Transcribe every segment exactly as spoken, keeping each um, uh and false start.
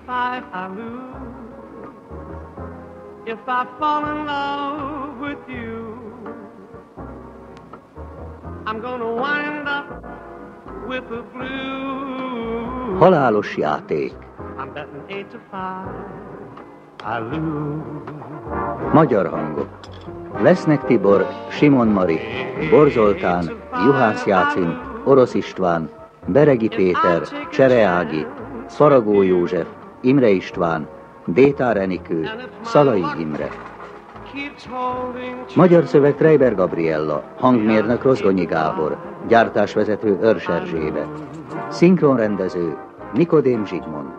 fight, I lose. If I fall in love with you, I'm gonna wind up with the blues. Halálos játék. I'm betting eight to five, I lose. Magyar hangok. Lesznek Tibor, Simon Mari, Borzoltán, Juhász Jácin, Orosz István, Beregi Péter, Csere Ági, Faragó József, Imre István, Détár Enikő, Szalai Imre. Magyar szöveg Treiber Gabriella, hangmérnök Rozgonyi Gábor, gyártásvezető Örs Erzsébet, szinkronrendező Nikodém Zsigmond.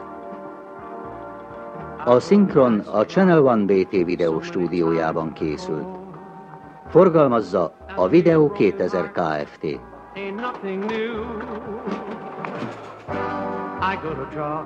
A szinkron a Channel One bé té videóstúdiójában készült. Forgalmazza a Videó kétezer Kft. I go to draw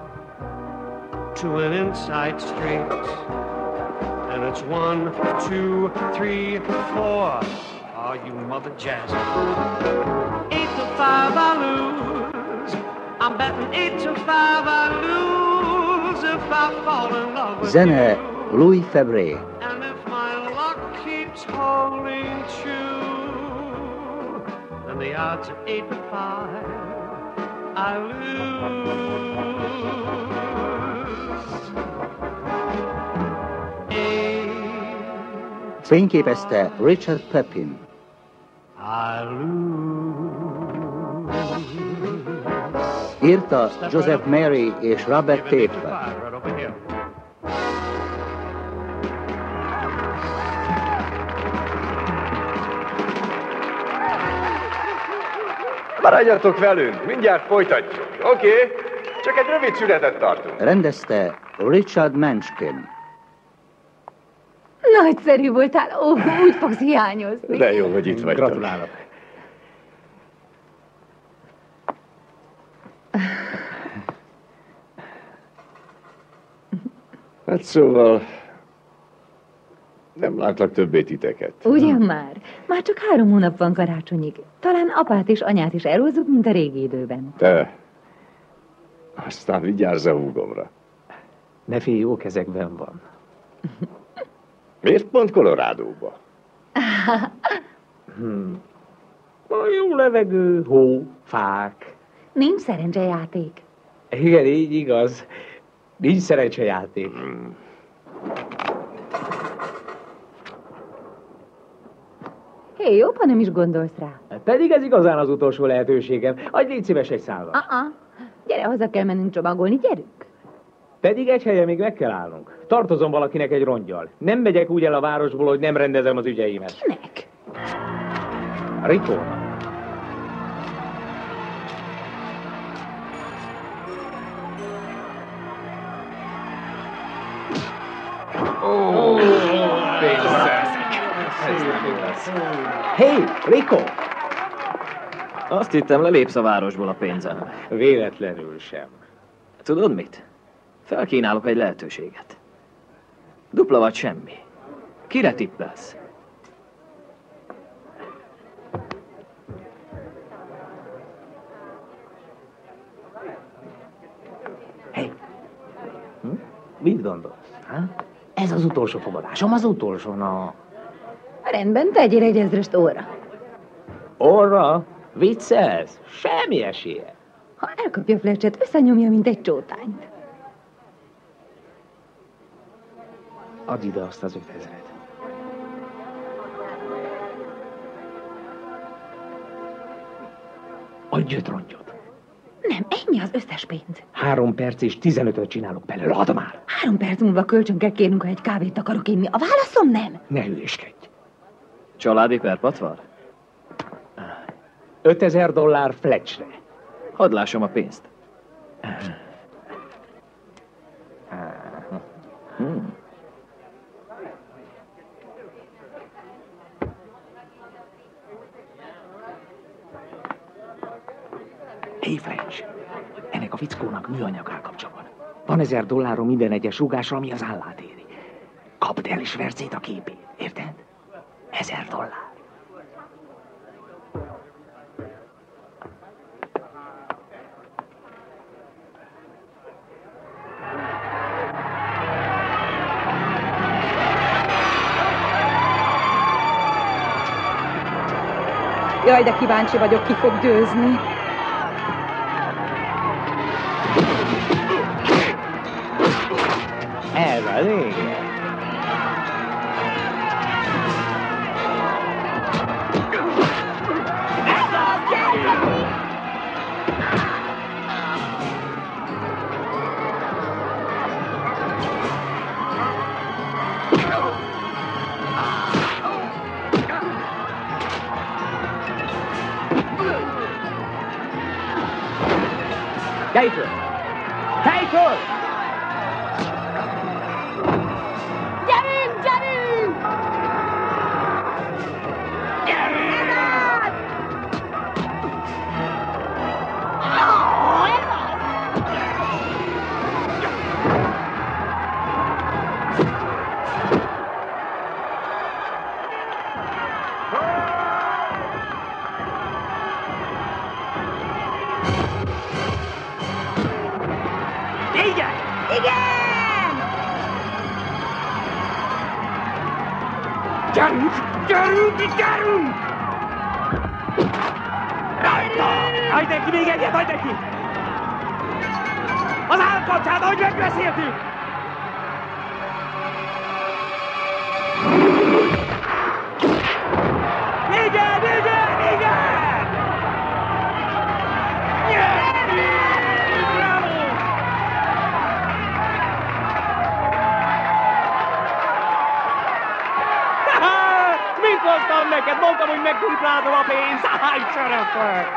to an inside street, and it's one, two, three, four. Are you mother jazz? Eight to five, I lose. I'm betting eight to five, I lose if I fall in love with Zene you. Louis Febré. And if my luck keeps holding true, then the odds are eight to five, I lose. Fényképezte Richard Pepin. I lose. Írta Joseph Mary és Robert Taper. Maradjatok velünk, mindjárt folytatjuk. Oké, okay. Csak egy rövid szünetet tartunk. Rendezte Richard Menschken. Nagyszerű voltál, ó, úgy fogsz hiányozni. De jó, hogy itt vagytok. Gratulálok. Hát szóval... nem látlak többé titeket. Ugyan már? Már csak három hónap van karácsonyig. Talán apát és anyát is elhozzuk, mint a régi időben. Te... aztán vigyázz a húgomra. Ne félj, jó kezekben van. Miért pont Colorádóba? hmm. Jó levegő, hó, fák. Nincs szerencsejáték. Igen, így igaz. Nincs szerencsejáték. Hmm. Hé, jobb, ha nem is gondolsz rá. Pedig ez igazán az utolsó lehetőségem. Adj, légy szíves egy szállat. Uh-uh. Gyere, haza kell mennünk csomagolni, gyerünk. Pedig egy helyen még meg kell állnunk. Tartozom valakinek egy rongyal. Nem megyek úgy el a városból, hogy nem rendezem az ügyeimet. Kinek? Rikónak. Ó, Hé, hey, Rikó! Azt hittem, lelépsz a városból a pénzem. Véletlenül sem. Tudod mit? Felkínálok egy lehetőséget. Dupla vagy semmi. Kire tippelsz? Hé! Hey. Hm? Mit gondolsz? Ha? Ez az utolsó fogadásom, az utolsó, na... Rendben, tegyél egy ezrest óra. Orra? Viccelsz? Semmi esélye. Ha elkapja Fletchet, összenyomja, mint egy csótányt. Add ide azt az ötezret. Adj öt rongyot. Nem, ennyi az összes pénz. Három perc és tizenötöt csinálok belőle, add már. Három perc múlva kölcsön kell kérnünk, ha egy kávét akarok inni. A válaszom nem. Ne hülyéskedj. Családi perpatvar? Ötezer dollár Fletchre. Hadd lássam a pénzt. Hmm. Hey Fletch, ennek a fickónak műanyag állkapcsa van. Van ezer dollárom minden egyes rúgásra, ami az állát éri. Kapd el is vercét a képét, érted? Ezer dollár. Jaj, de kíváncsi vagyok, ki fog győzni. Ez a lényeg. Kelj föl! Kelj föl! Gyerünk, gyerünk! Gyerünk! Igen! Igen! Gyerünk! Gyerünk! Gyerünk! Rajta! Hagyd neki még egyet, hagyd neki! Az állkacsát, ahogy megbeszéltük! Igen, igen, igen! Nyertünk! Bravo! Mit mondtam neked? Mondtam, hogy megduplázom a pénzt! Hány csöröpök!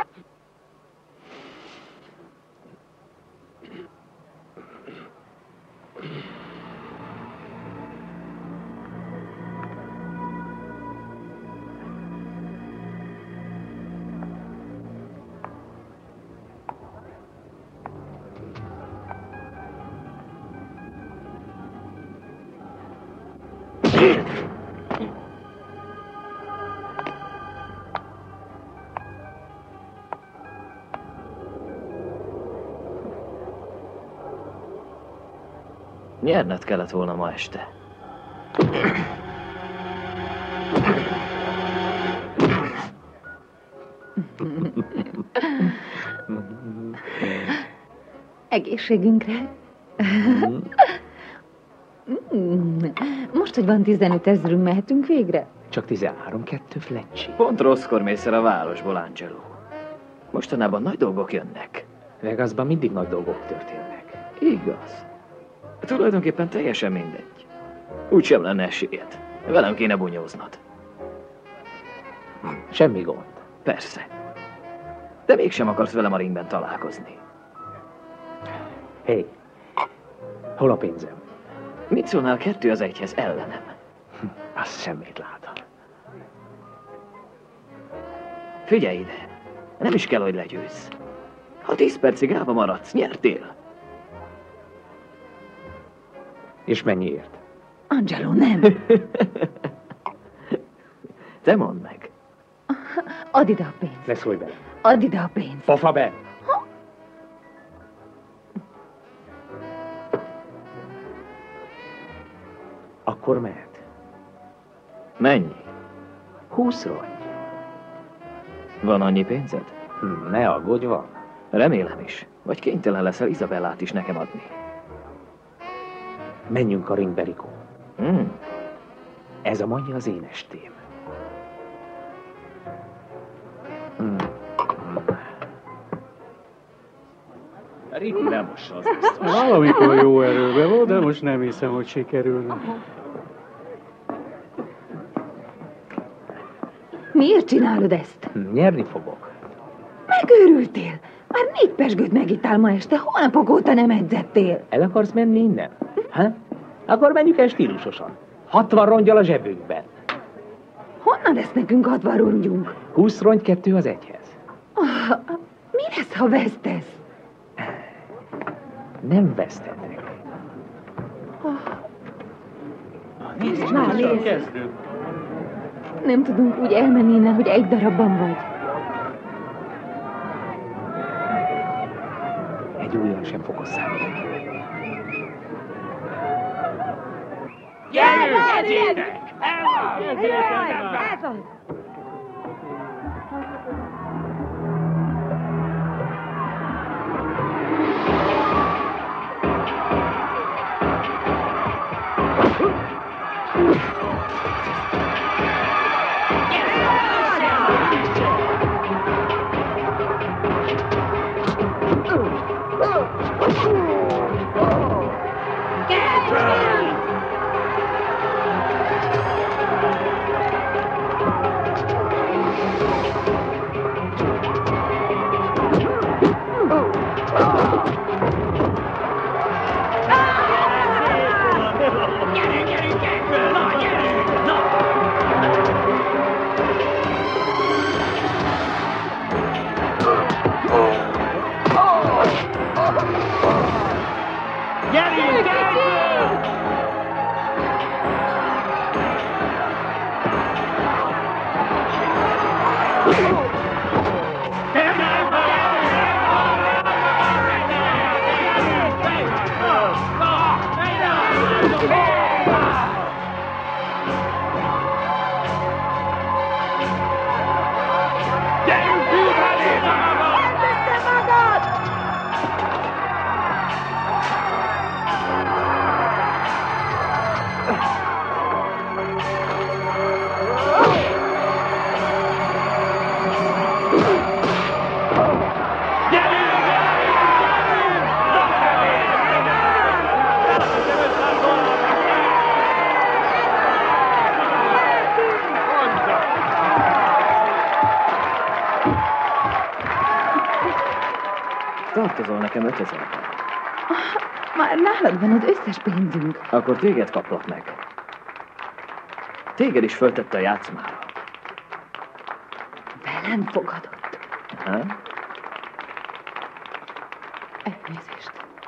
Nyerned kellett volna ma este. Egészségünkre. Most, hogy van tizenöt ezerünk, mehetünk végre? Csak tizenhárom kettő Fletchy. Pont rosszkor mész el a városból, Angelo. Mostanában nagy dolgok jönnek. Vegasban mindig nagy dolgok történnek. Igaz. Tulajdonképpen teljesen mindegy. Úgysem lenne esélyed. Velem kéne bunyóznod. Semmi gond. Persze. De mégsem akarsz velem a ringben találkozni. Hé, hey, hol a pénzem? Mit szólnál kettő az egyhez ellenem? Hm, azt semmit látom. Figyelj ide. Nem is kell, hogy legyőzz. Ha tíz percig állva maradsz, nyertél. És mennyiért? Angelo, nem. Te mondd meg. Add ide a pénzt. Ne szólj bele. Add ide a pénzt. Pofa be! Ha? Akkor mehet. Mennyi? Húsz rongy. Van annyi pénzed? Hm, ne aggódj, van. Remélem is. Vagy kénytelen leszel Izabellát is nekem adni. Menjünk a ringbe, Rico. Hmm. Ez a mai az én estém. Hmm. Rico nem mossa az biztos. Valamikor jó erőben volt, de most nem hiszem, hogy sikerülne. Miért csinálod ezt? Hm, nyerni fogok. Megőrültél? Már négy pesgőt megittál ma este, hónapok óta nem edzettél. El akarsz menni innen? Ha? Akkor menjünk el stílusosan. Hatvan rongyal a zsebünkben. Honnan lesz nekünk hatvan rongyunk? Húsz rongy, kettő az egyhez. Oh, mi lesz, ha vesztesz? Nem vesztetek. Oh. Nézd, már nézd. Nem tudunk úgy elmenni innen, hogy egy darabban vagy. Egy ujjal sem fogok számítani. Gyerünk! Gyerünk! Ez az! Tartozol nekem ötezer. Már nálad van az összes pénzünk. Akkor téged kaplak meg. Téged is föltette a játszmára. Velem fogadott. Ha? Elnézést.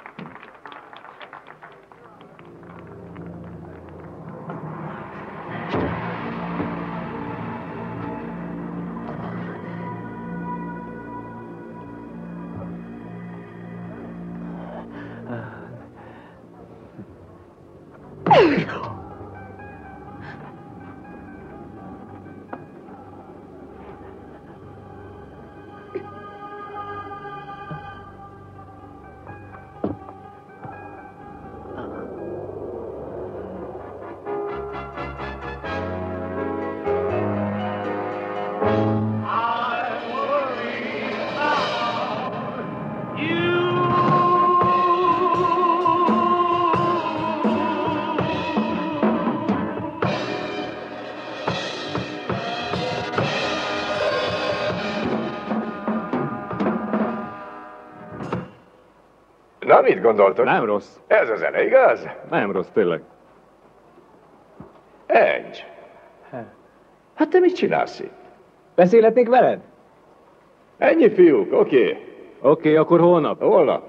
Na, mit gondoltok? Nem rossz. Ez a zene, igaz? Nem rossz, tényleg. Egy. Hát te mit csinálsz itt? Beszélhetnék veled? Ennyi, fiúk, oké. Okay. Oké, okay, akkor holnap. Holnap.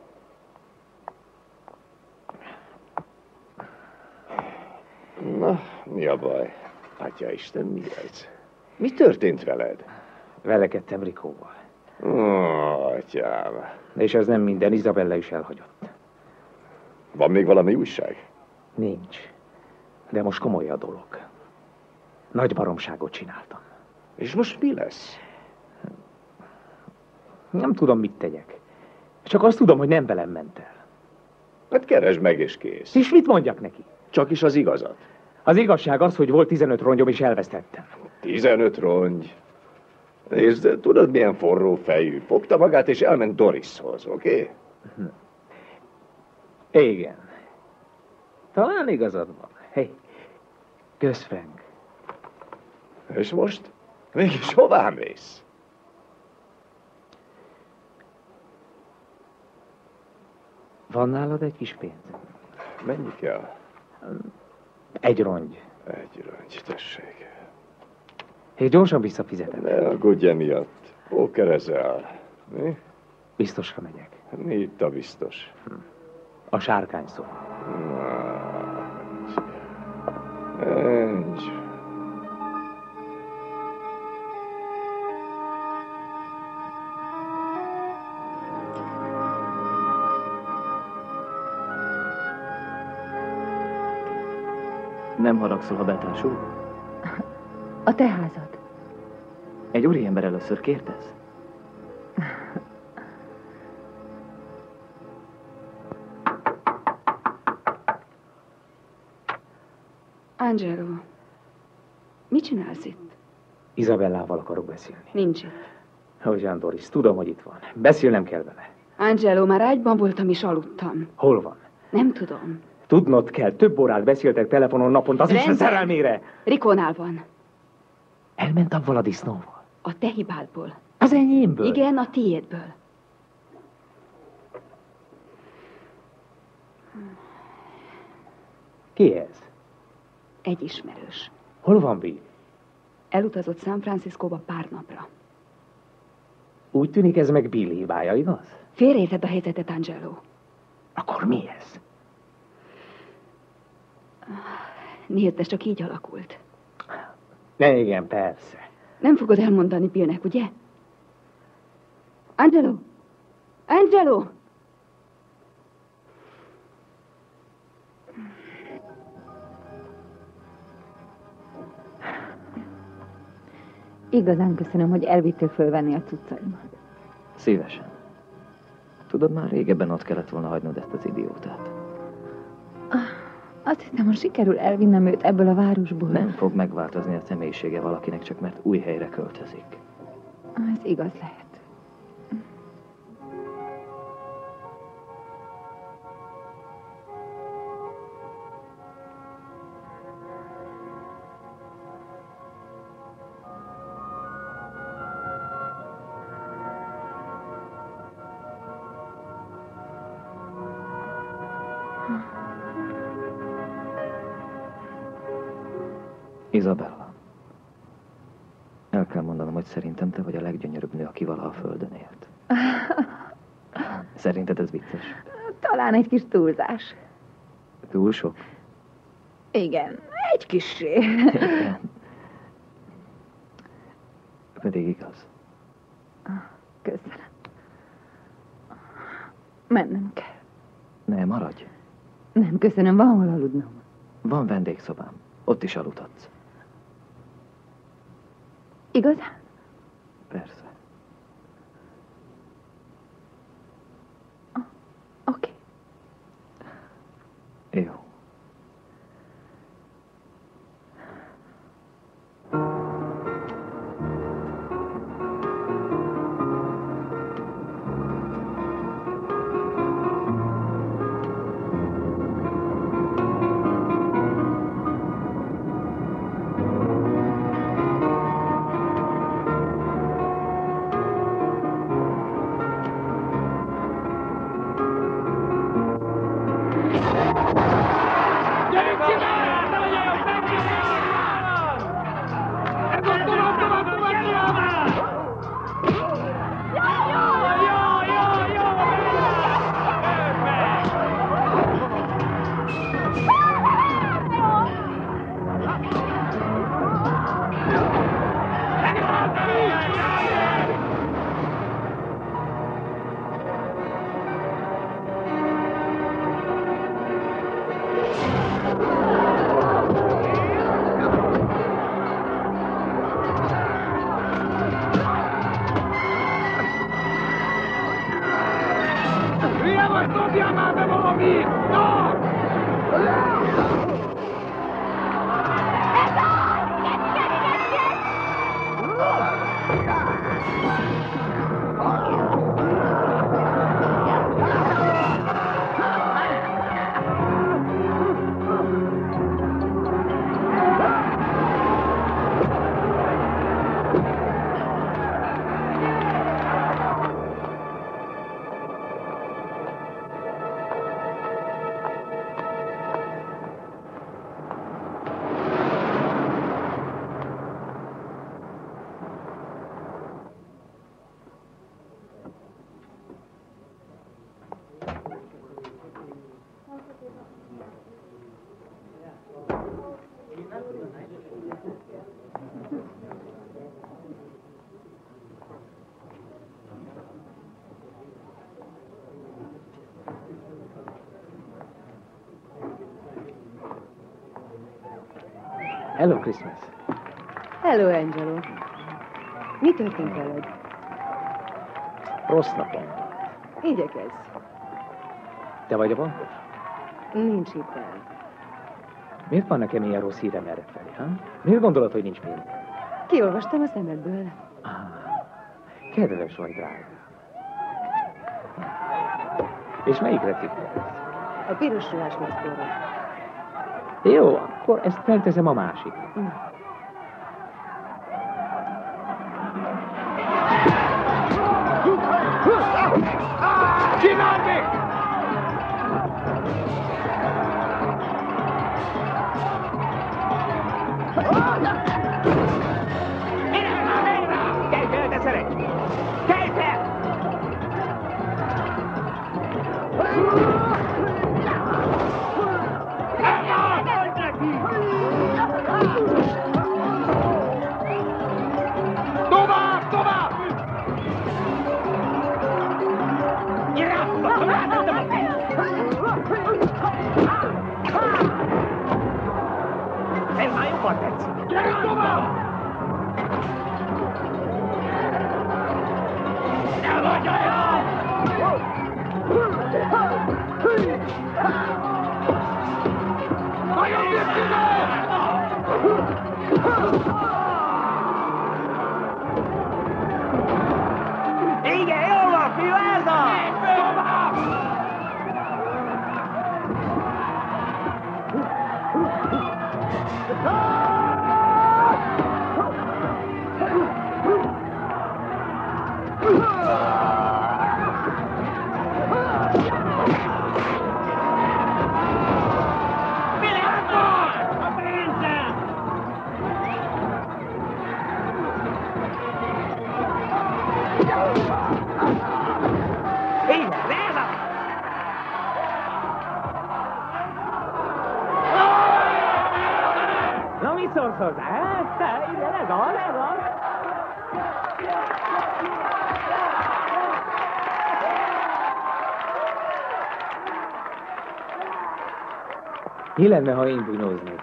Na, mi a baj? Atya Isten, mi ez? Mi történt veled? Velekedtem Rikóval. Ó, atyám. És ez nem minden, Izabella is elhagyott. Van még valami újság? Nincs. De most komoly a dolog. Nagy baromságot csináltam. És most mi lesz? Nem tudom, mit tegyek. Csak azt tudom, hogy nem velem ment el. Hát keresd meg és kész. És mit mondjak neki? Csak is az igazat. Az igazság az, hogy volt tizenöt rongyom, és elvesztettem. Tizenöt rongy. Nézd, tudod, milyen forró fejű. Fogta magát, és elment Dorishoz, oké? Okay? Igen. Talán igazad van. Hey, kösz, Frank. És most? Mégis hová mész? Van nálad egy kis pénz? Mennyi kell? Egy rongy. Egy rongy, tessék. Hé, gyorsan visszafizetem. Ne aggódj emiatt. Pókerezel. Mi? Biztosra megyek. Mi itt a biztos? A sárkány szó. Encs. Nem haragszol, ha betársul? A te házad. Egy úriember először kérdez? Angelo, mit csinálsz itt? Izabellával akarok beszélni. Nincs itt. Hogyan, Doris, tudom, hogy itt van. Beszélnem kell vele. Angelo, már ágyban voltam és aludtam. Hol van? Nem tudom. Tudnod kell, több órát beszéltek telefonon naponta, az is a szerelmére. Rikónál van. Elment avval a disznóval. A te hibádból. Az enyémből? Igen, a tiédből. Ki ez? Egy ismerős. Hol van Bill? Elutazott San Franciscóba pár napra. Úgy tűnik, ez meg Bill hibája, igaz? Félreérted a helyzetet, Angelo. Akkor mi ez? Nézd, ez csak így alakult. Ne, igen, persze. Nem fogod elmondani Billnek, ugye? Angelo! Angelo! Igazán köszönöm, hogy elvittél fölvenni a cuccaimat. Szívesen. Tudod, már régebben ott kellett volna hagynod ezt az idiótát. Azt hiszem, hogy sikerül elvinnem őt ebből a városból. Nem fog megváltozni a személyisége valakinek, csak mert új helyre költözik. Ez igaz lehet. Isabella. El kell mondanom, hogy szerintem te vagy a leggyönyörűbb nő, aki valaha a földön élt. Szerinted ez vicces? Talán egy kis túlzás. Túl sok? Igen, egy kissé. Igen. Pedig igaz. Köszönöm. Mennem kell. Ne, maradj. Nem, köszönöm, van hol aludnom. Van vendégszobám. Ott is aludhatsz. Igazán? Persze. Oh, oké. Okay. Jó. Hello, Christmas. Hello, Angelo. Mi történt veled? Rossz napom. Igyekezz. Te vagy a bankos? Nincs hitel. Miért van nekem ilyen rossz hírem errefelé, ha? Miért gondolod, hogy nincs pénz? Kiolvastam a szemedből. Ah, kedves vagy, drága. És melyikre tippelsz? A piros ruhás maszkóra. Jó, akkor ezt felteszem a másik. Mm. Csináld meg! Kelj fel, te szeretj! Kelj fel! Tovább, tovább! Ez már jobban tetszik. Gyere tovább! Igen, jól van, fiú, ez az! Na, mit szólsz hozzá, hát? Te, igen, ez az, ez az. Mi lenne, ha én bunyóznék?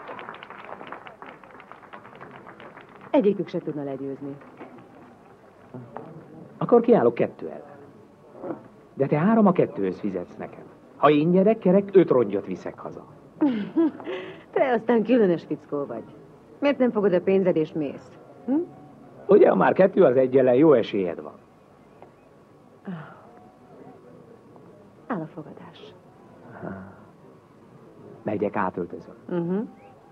Egyikük se tudna legyőzni. Akkor kiállok kettő ellen. De te három a kettőhöz fizetsz nekem. Ha én nyerek, kerek, öt rongyot viszek haza. Te aztán különös fickó vagy. Miért nem fogod a pénzed és mész? Hm? Ugye, ha már kettő az egy ellen, jó esélyed van. Áll a fogadás. Megyek, átöltözöm. Uh-huh.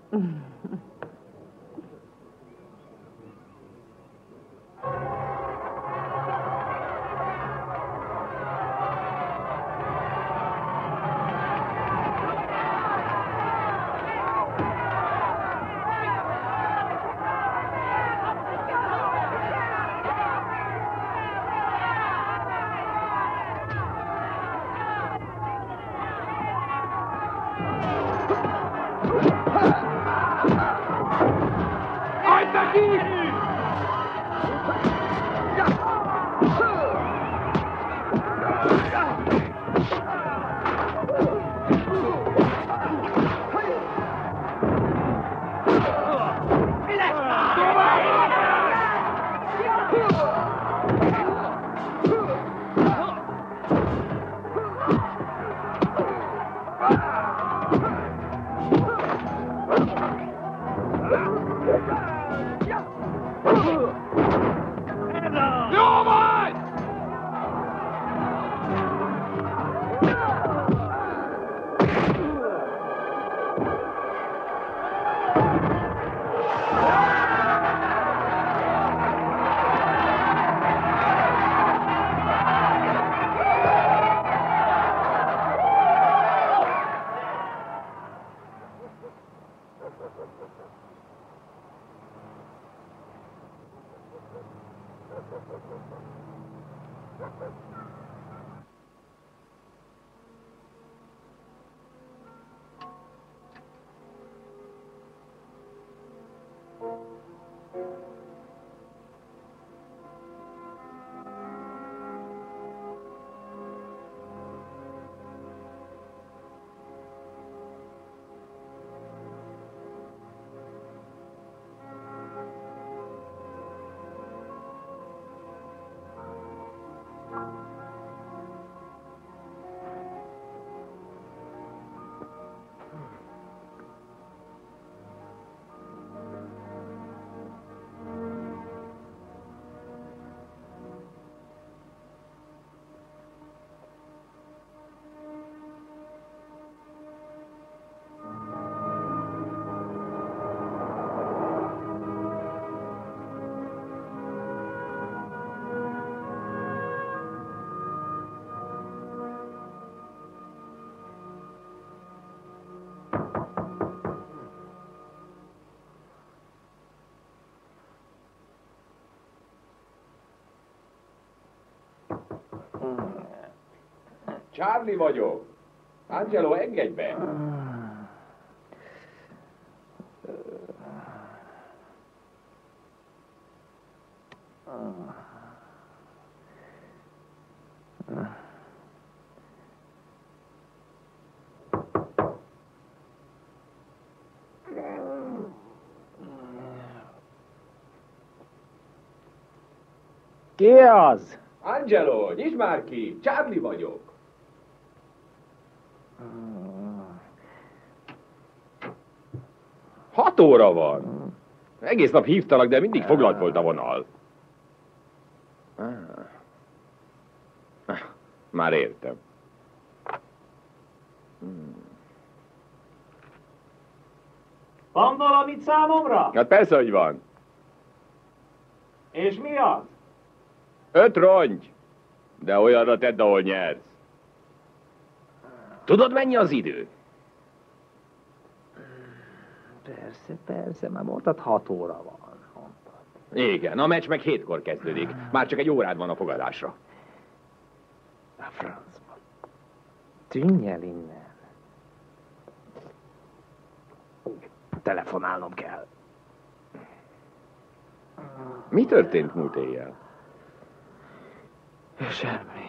Charlie vagyok. Angelo, engedj be! Ki az? Angelo, nyisd már ki! Charlie vagyok. Hat óra van. Egész nap hívtalak, de mindig foglalt volt a vonal. Már értem. Van valamit számomra? Hát persze, hogy van. És mi az? Öt rongy. De olyanra tedd, ahol nyersz. Tudod, mennyi az idő? Persze, persze, már mondtad, hat óra van. Mondtad. Igen, a meccs meg hétkor kezdődik. Már csak egy órád van a fogadásra. A francba. Tűnj el innen. Telefonálnom kell. Mi történt múlt éjjel? Semmi.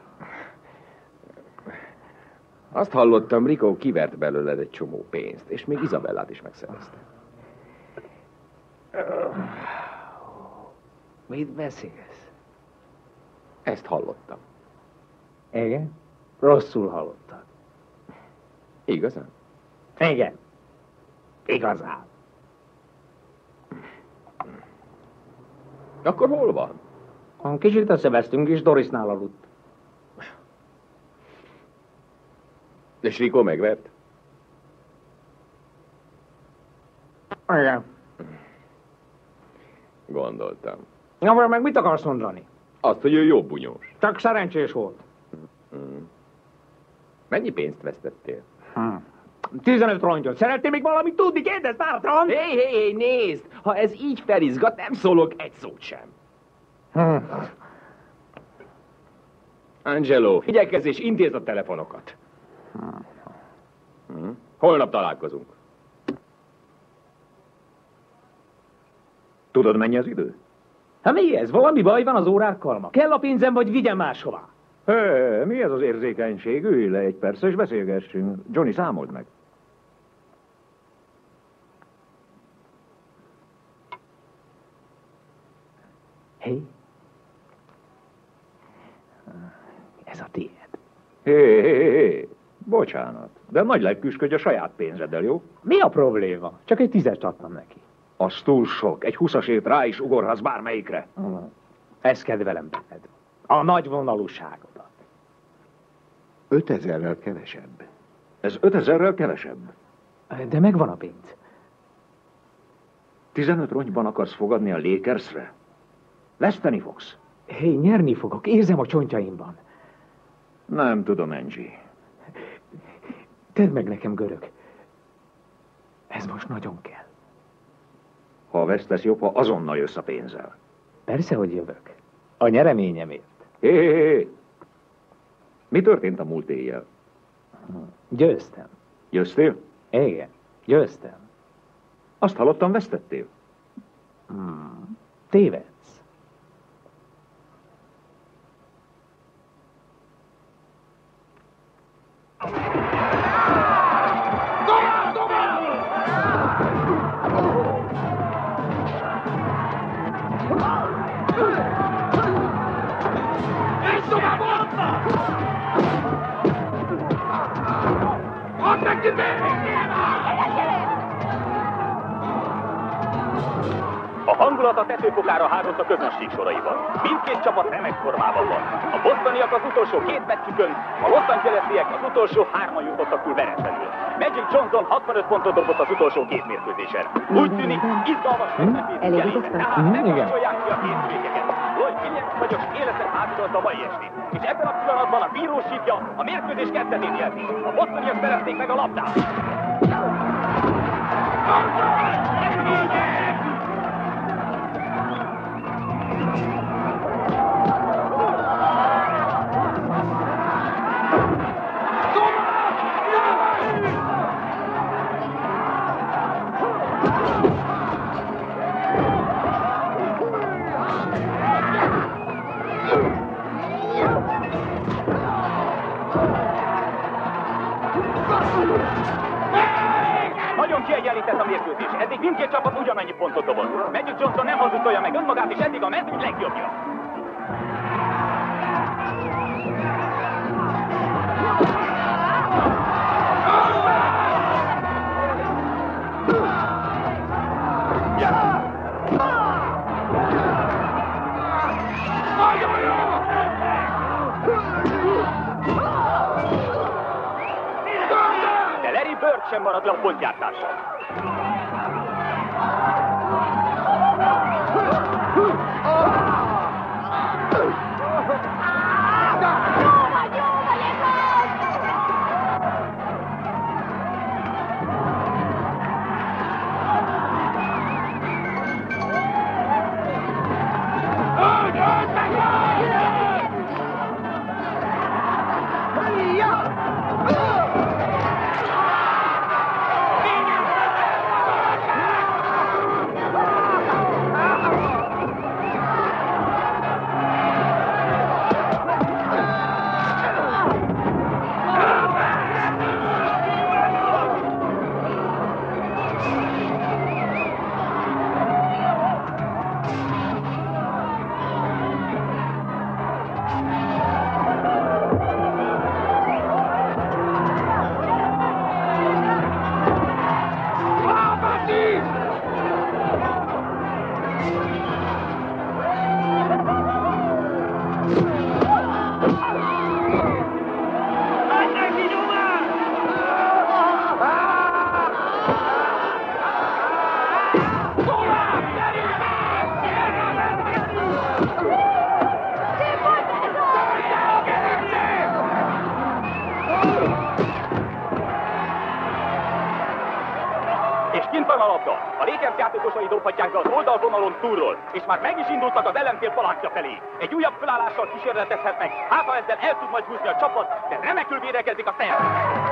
Azt hallottam, Rico kivert belőled egy csomó pénzt, és még Izabellát is megszerezte. Mit beszélsz? Ezt hallottam. Igen? Rosszul hallottad. Igazán? Igen. Igazán. Akkor hol van? Kicsit összevesztünk, és Dorisnál aludt. És Rico megvert? Igen. Gondoltam. Na, vagy meg mit akarsz mondani? Azt, hogy ő jobb bunyós. Csak szerencsés volt. Mm. Mennyi pénzt vesztettél? Hm. tizenöt rongyot. Szeretnél még valamit tudni? Kérdezd bátran! Hé, hé, hé, nézd! Ha ez így felizgat, nem szólok egy szót sem. Hm. Angelo, igyekezz és intézd a telefonokat. Hm. Holnap találkozunk. Tudod, mennyi az idő? Hát mi ez? Valami baj van az órákkal ma? Kell a pénzem, vagy vigyen máshova? Hé, mi ez az érzékenység? Ülj le egy perc, és beszélgessünk. Johnny, számold meg. Hé? Ez a tiéd. Hé, hé, hé, bocsánat, de nagy lelkűsködj a saját pénzeddel, jó? Mi a probléma? Csak egy tízest adtam neki. Az túl sok. Egy huszasért rá is ugorhatsz bármelyikre. Ez kedvelem benned. A nagy vonalúságodat. Ötezerrel kevesebb. Ez ötezerrel kevesebb. De megvan a pénz. Tizenöt rongyban akarsz fogadni a Lakersre? Veszteni fogsz. Hé, nyerni fogok. Érzem a csontjaimban. Nem tudom, Angie. Tedd meg nekem, görög. Ez most nagyon kell. Ha vesztesz, jobb, ha azonnal jössz a pénzzel. Persze, hogy jövök. A nyereményemért. Hé, hé, hé! Mi történt a múlt éjjel? Győztem. Győztél? Igen, győztem. Azt hallottam, vesztettél. Hmm. Tévedsz. A hangulat a tetőfokára házott a közönség soraiban. Mindkét csapat remek formában van. A bostoniak az utolsó két meccsükön, a Los Angelesiek az utolsó hárman jutottak túl veretlenül. Magic Johnson hatvanöt pontot dobott az utolsó két mérkőzésen. Úgy tűnik, izgalmas meglepétek elében, tehát nem kapcsolják ki a készülékeket. Lloyd Williams vagyok életen átidalta a mai estét. És ebben a pillanatban a bíró sípja a mérkőzés kezdetét jelzi. A bostoniak szerezték meg a labdát. Nagyon kiegyenlített a mérkőzés. Eddig mindkét csapat ugyanannyi pontot dobott. Magic Johnson nem hazudtolja meg önmagát, és eddig a mezőny legjobbja. Yeah. sem marad le a pontjártással. A Lakers játékosai dobhatják be az oldalvonalon túlról, és már meg is indultak az ellenfél palánktja felé. Egy újabb felállással kísérletezhetnek, hát ha ezzel el tud majd húzni a csapat, de remekül védekezik a Celtics.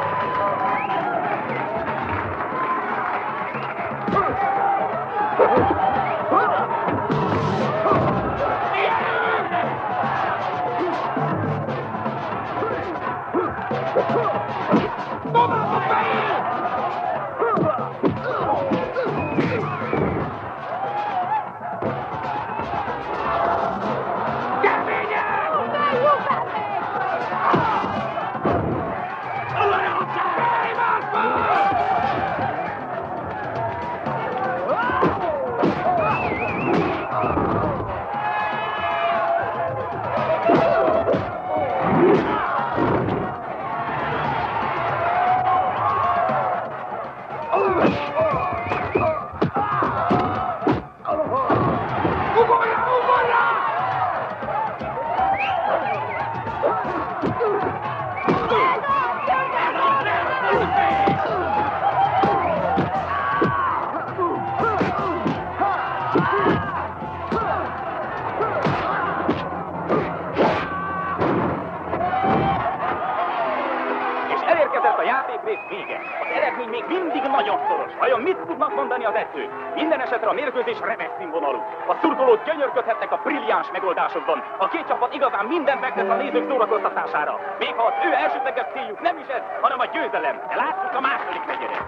Minden esetre a mérkőzés remek színvonalú. A szurkolók gyönyörködhetnek a brilliáns megoldásokban. A két csapat igazán mindent megtesz a nézők szórakoztatására. Még ha az ő elsődleges céljuk nem is ez, hanem a győzelem. De lássuk a második negyedet.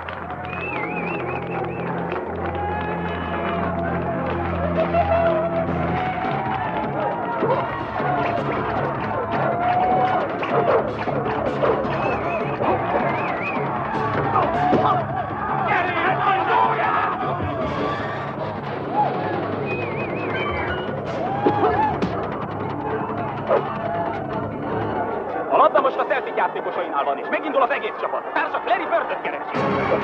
A labda most a Celtic játékosainál van, és megindul az egész csapat. Társak Larry Birdöt keresi.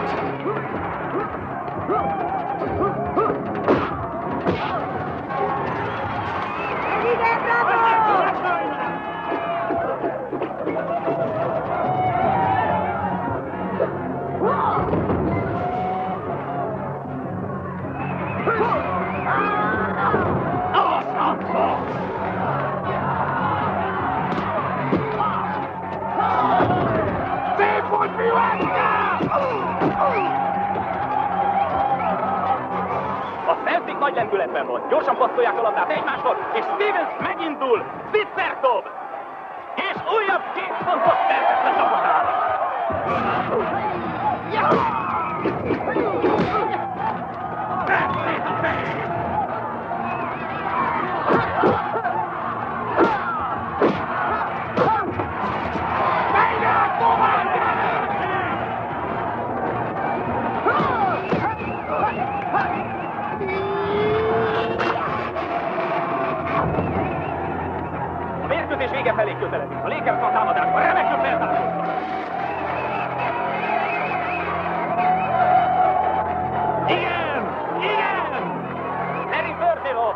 Igen, bravo! A Celtic nagy lendületben van. Gyorsan passzolják a labdát egymáshoz, és Stevens megindul. Viccer dob! És újabb két pontot szerzett a csapatára. A mérkőzés vége felé közeledik. A Lakers a támadásban remekül feltámadott.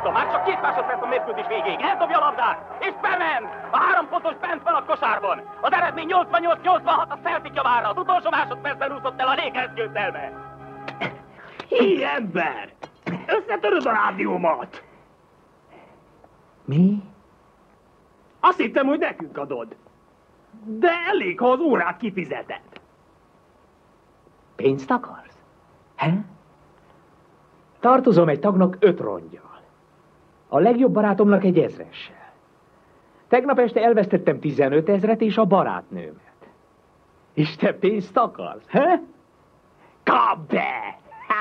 megkapta. Már csak két másodperc a mérkőzés végéig. Eldobja a labdát, és bement! A három pontos bent van a kosárban. Az eredmény nyolcvannyolc nyolcvanhat a Celtic javára. Az utolsó másodpercben úszott el a Lakers győzelme. Hí, ember! Összetöröd a rádiómat! Mi? Azt hittem, hogy nekünk adod. De elég, ha az órát kifizeted. Pénzt akarsz? He? Tartozom egy tagnak öt rongyal. A legjobb barátomnak egy ezressel. Tegnap este elvesztettem tizenöt ezret és a barátnőmet. És te pénzt akarsz, he? Kap be!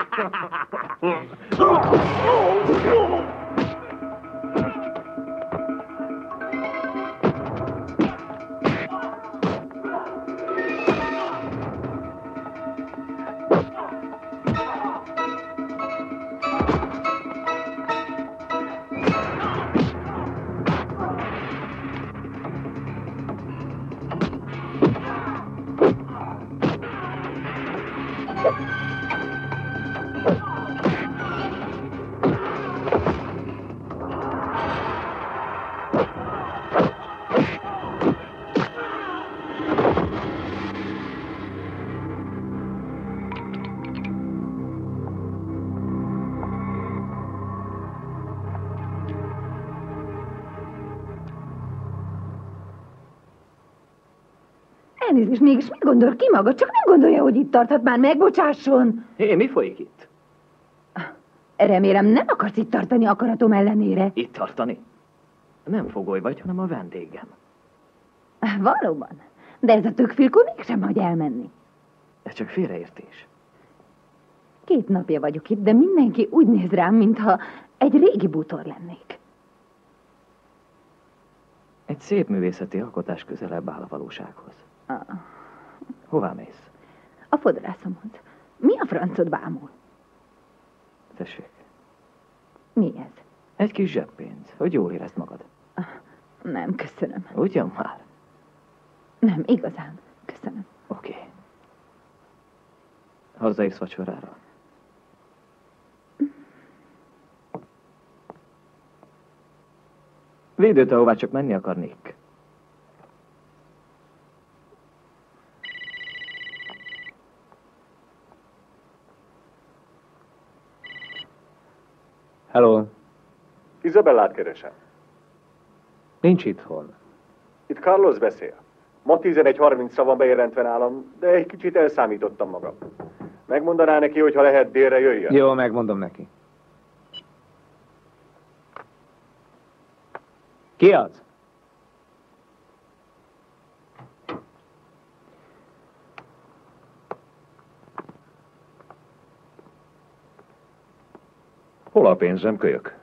Elnézést, mégis mit gondol ki maga? Csak nem gondolja, hogy itt tarthat már, megbocsásson. Hé, mi folyik itt? Remélem nem akarsz itt tartani akaratom ellenére. Itt tartani? Nem fogoly vagy, hanem a vendégem. Valóban. De ez a tökfilkó mégsem hagy elmenni. Ez csak félreértés. Két napja vagyok itt, de mindenki úgy néz rám, mintha egy régi bútor lennék. Egy szép művészeti alkotás közelebb áll a valósághoz. Ah. Hová mész? A fodrászomhoz. Mi a francod bámul? Tessék. Mi ez? Egy kis zseppénz, hogy jól érezd magad. Ah, nem, köszönöm. Ugyan már? Nem, igazán. Köszönöm. Oké. Okay. Hazaérsz vacsorára. Védőt, ahová csak menni akarnék. Hello. Izabellát keresem. Nincs itthon. Itt Carlos beszél. Ma tizenegy harmincra van bejelentve nálam, de egy kicsit elszámítottam magam. Megmondaná neki, hogy ha lehet, délre jöjjön? Jó, megmondom neki. Ki az? Hol a pénzem, kölyök?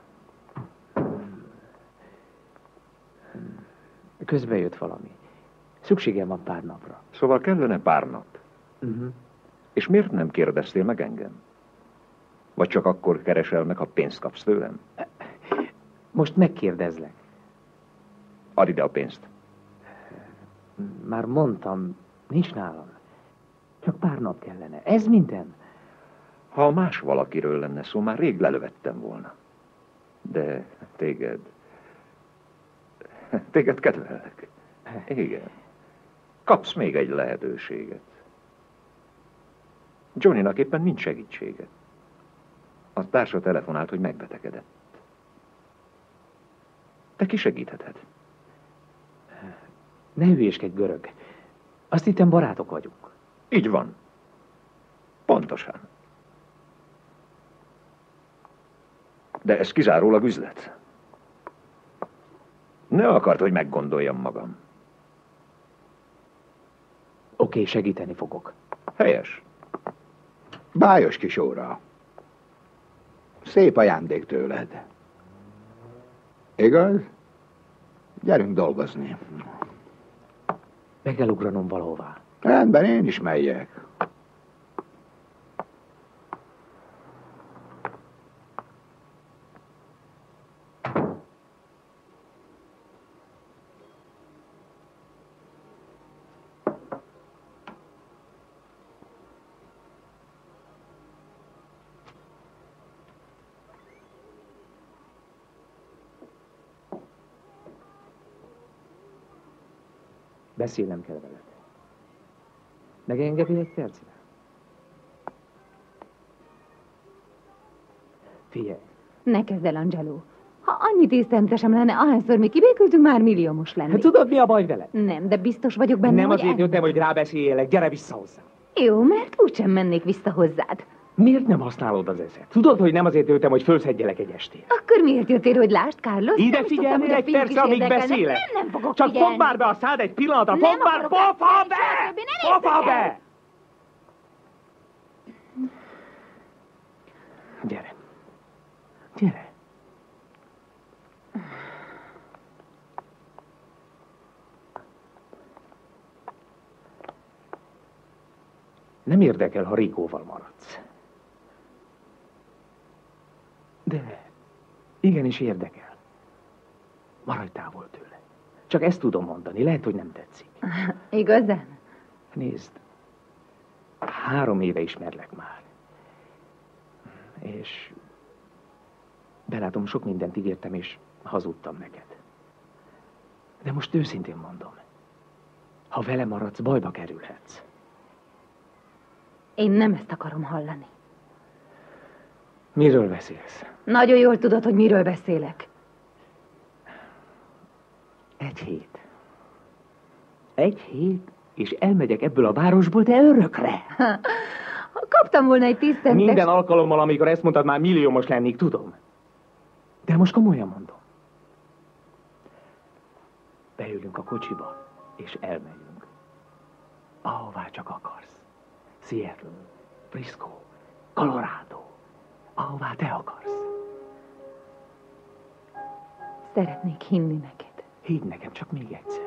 Közben jött valami. Szükségem van pár napra. Szóval kellene pár nap. Uh-huh. És miért nem kérdeztél meg engem? Vagy csak akkor keresel meg, ha pénzt kapsz tőlem? Most megkérdezlek. Add ide a pénzt. Már mondtam, nincs nálam. Csak pár nap kellene. Ez minden. Ha más valakiről lenne szó, már rég lelövettem volna. De téged... Téged kedvellek. Igen. Kapsz még egy lehetőséget. Johnnynak éppen nincs segítsége. A társa telefonált, hogy megbetegedett. Te kisegítheted. Ne hülyéskedj, görög. Azt hittem, barátok vagyunk. Így van. Pontosan. De ez kizárólag üzlet. Ne akart, hogy meggondoljam magam. Oké, segíteni fogok. Helyes. Bájos kis óra. Szép ajándék tőled. Igaz? Gyerünk dolgozni. Meg kell ugranom valahová. Rendben, én is megyek. Beszélnem kell veled. Megengedi egy percre? Figyelj. Ne kezd el, Angelo. Ha annyi tésztemte sem lenne, ahányszor mi kibékültünk, már milliómos lenni. Hát tudod, mi a baj veled? Nem, de biztos vagyok benne, Nem hogy azért el... jöttem, hogy rábeszéljelek, gyere vissza hozzá. Jó, mert úgysem mennék vissza hozzád. Miért nem használod az eszed? Tudod, hogy nem azért jöttem, hogy fölszedjelek egy estére. Akkor miért jöttél, hogy lásd, Carlos? Ide figyelni egy percre, amíg beszélek. Nem, nem fogok Csak figyelni. fogd már be a szád egy pillanatra, Nem fogd már, akarok poffa átfigyelni, be! soha többé, nem Poffa értek el. be! Gyere. Gyere. Nem érdekel, ha Ricóval maradsz. De igenis érdekel. Maradj távol tőle. Csak ezt tudom mondani, lehet, hogy nem tetszik. Igazán? Nézd, három éve ismerlek már. És belátom, sok mindent ígértem, és hazudtam neked. De most őszintén mondom, ha vele maradsz, bajba kerülhetsz. Én nem ezt akarom hallani. Miről beszélsz? Nagyon jól tudod, hogy miről beszélek. Egy hét. Egy hét, és elmegyek ebből a városból, de örökre. Ha kaptam volna egy tisztentes... Minden alkalommal, amikor ezt mondtad, már milliómos lennék, tudom. De most komolyan mondom. Beülünk a kocsiba, és elmegyünk. Ahová csak akarsz. Seattle, Frisco, Colorado, ahová te akarsz. Szeretnék hinni neked. Hidd nekem csak még egyszer.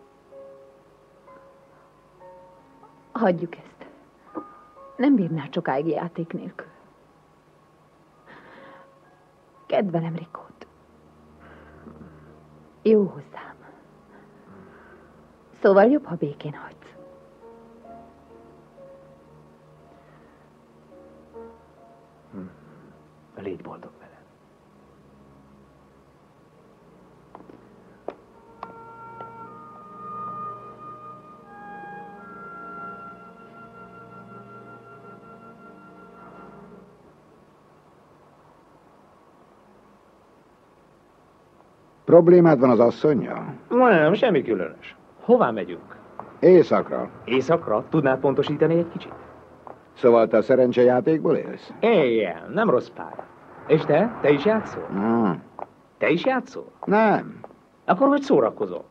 Hagyjuk ezt. Nem bírnál sokáig játék nélkül. Kedvelem Ricót. Jó hozzám. Szóval jobb, ha békén hagysz. Légy boldog vele. Problémád van az asszonnyal? Nem, semmi különös. Hová megyünk? Éjszakra. Éjszakra? Tudnád pontosítani egy kicsit? Szóval te a szerencsejátékból élsz? Éjjel, nem rossz pár. És te? Te is játszol? Hmm. Te is játszol? Nem. Akkor hogy szórakozol?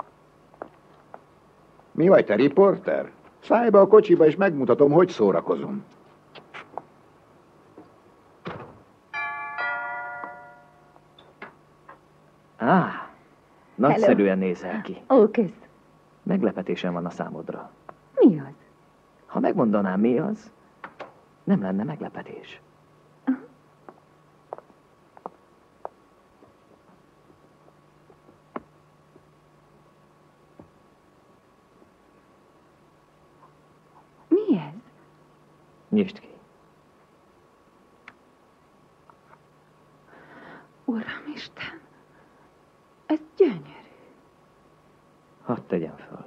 Mi vagy, te riporter? Szállj be a kocsiba, és megmutatom, hogy szórakozom. Á, nagyszerűen nézel ki. Ó, kész. Meglepetésem van a számodra. Mi az? Ha megmondanám, mi az, nem lenne meglepetés. Mi ez? Nyisd ki. Uramisten, ez gyönyörű. Hadd tegyem föl.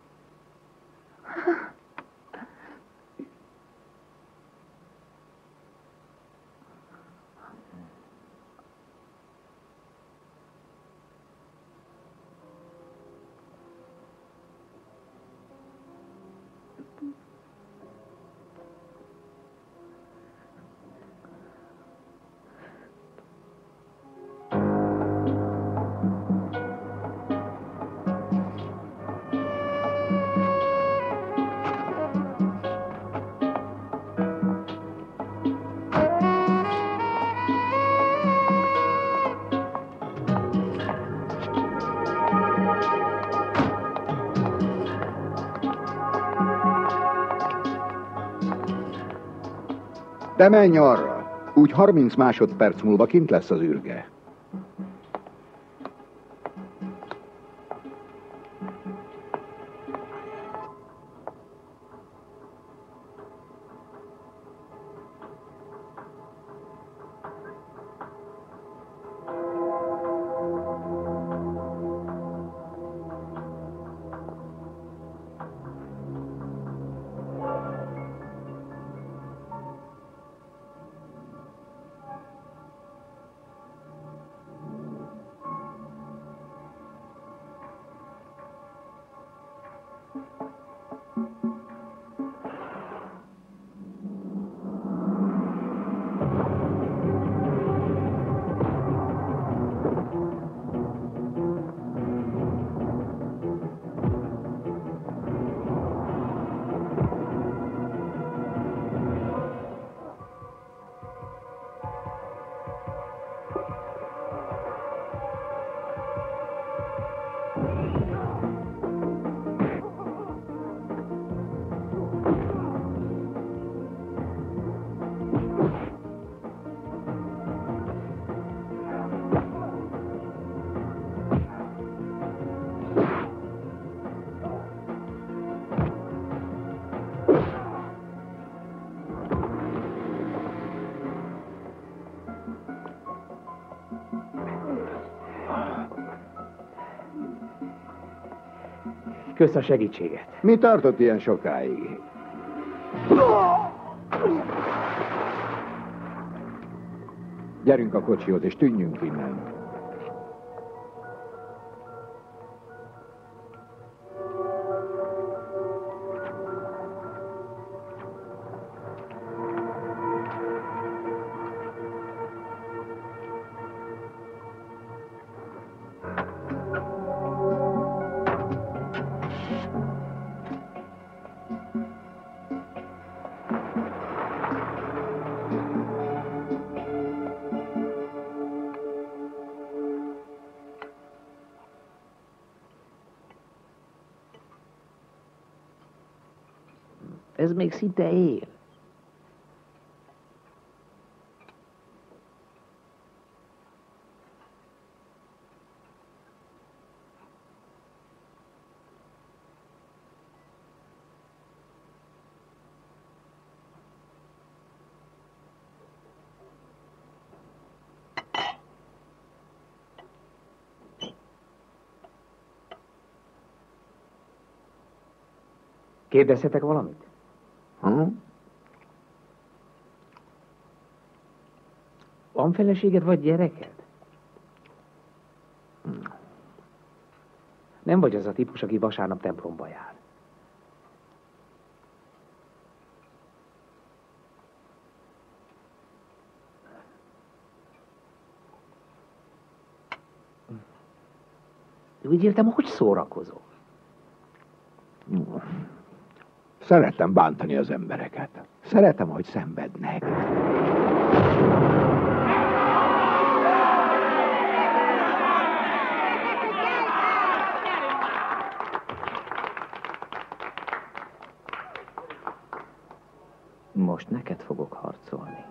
Te menj arra. Úgy harminc másodperc múlva kint lesz az ürge. Kösz a segítséget. Mi tartott ilyen sokáig? Gyerünk a kocsihoz, és tűnjünk innen. Ez még szinte él. Kérdezhetek valamit? Hm? Van feleséged vagy gyereked? Hm. Nem vagy az a típus, aki vasárnap templomba jár. Úgy értem, hogy szórakozol? Szeretem bántani az embereket. Szeretem, hogy szenvednek. Most neked fogok harcolni.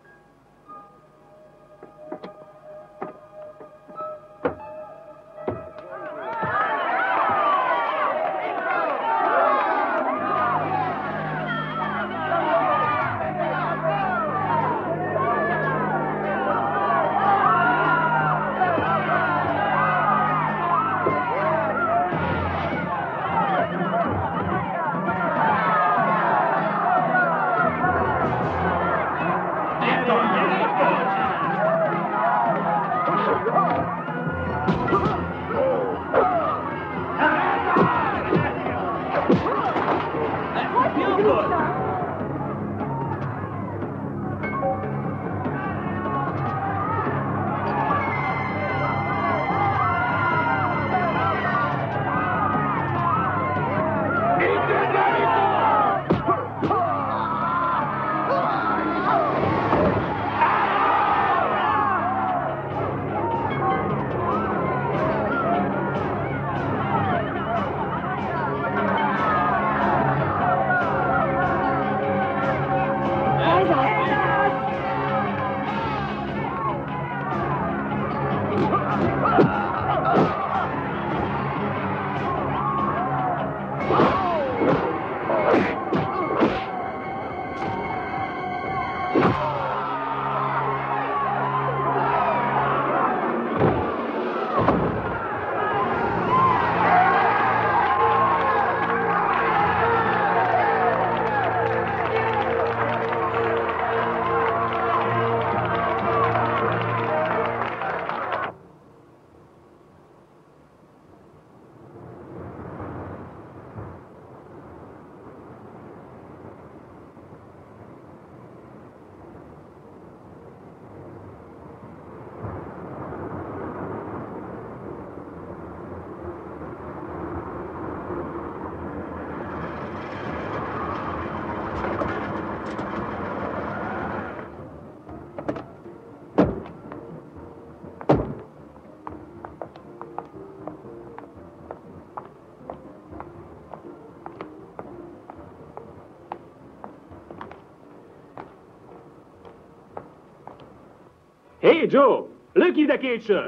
Hé, hey, Joe! Lök ide két sört!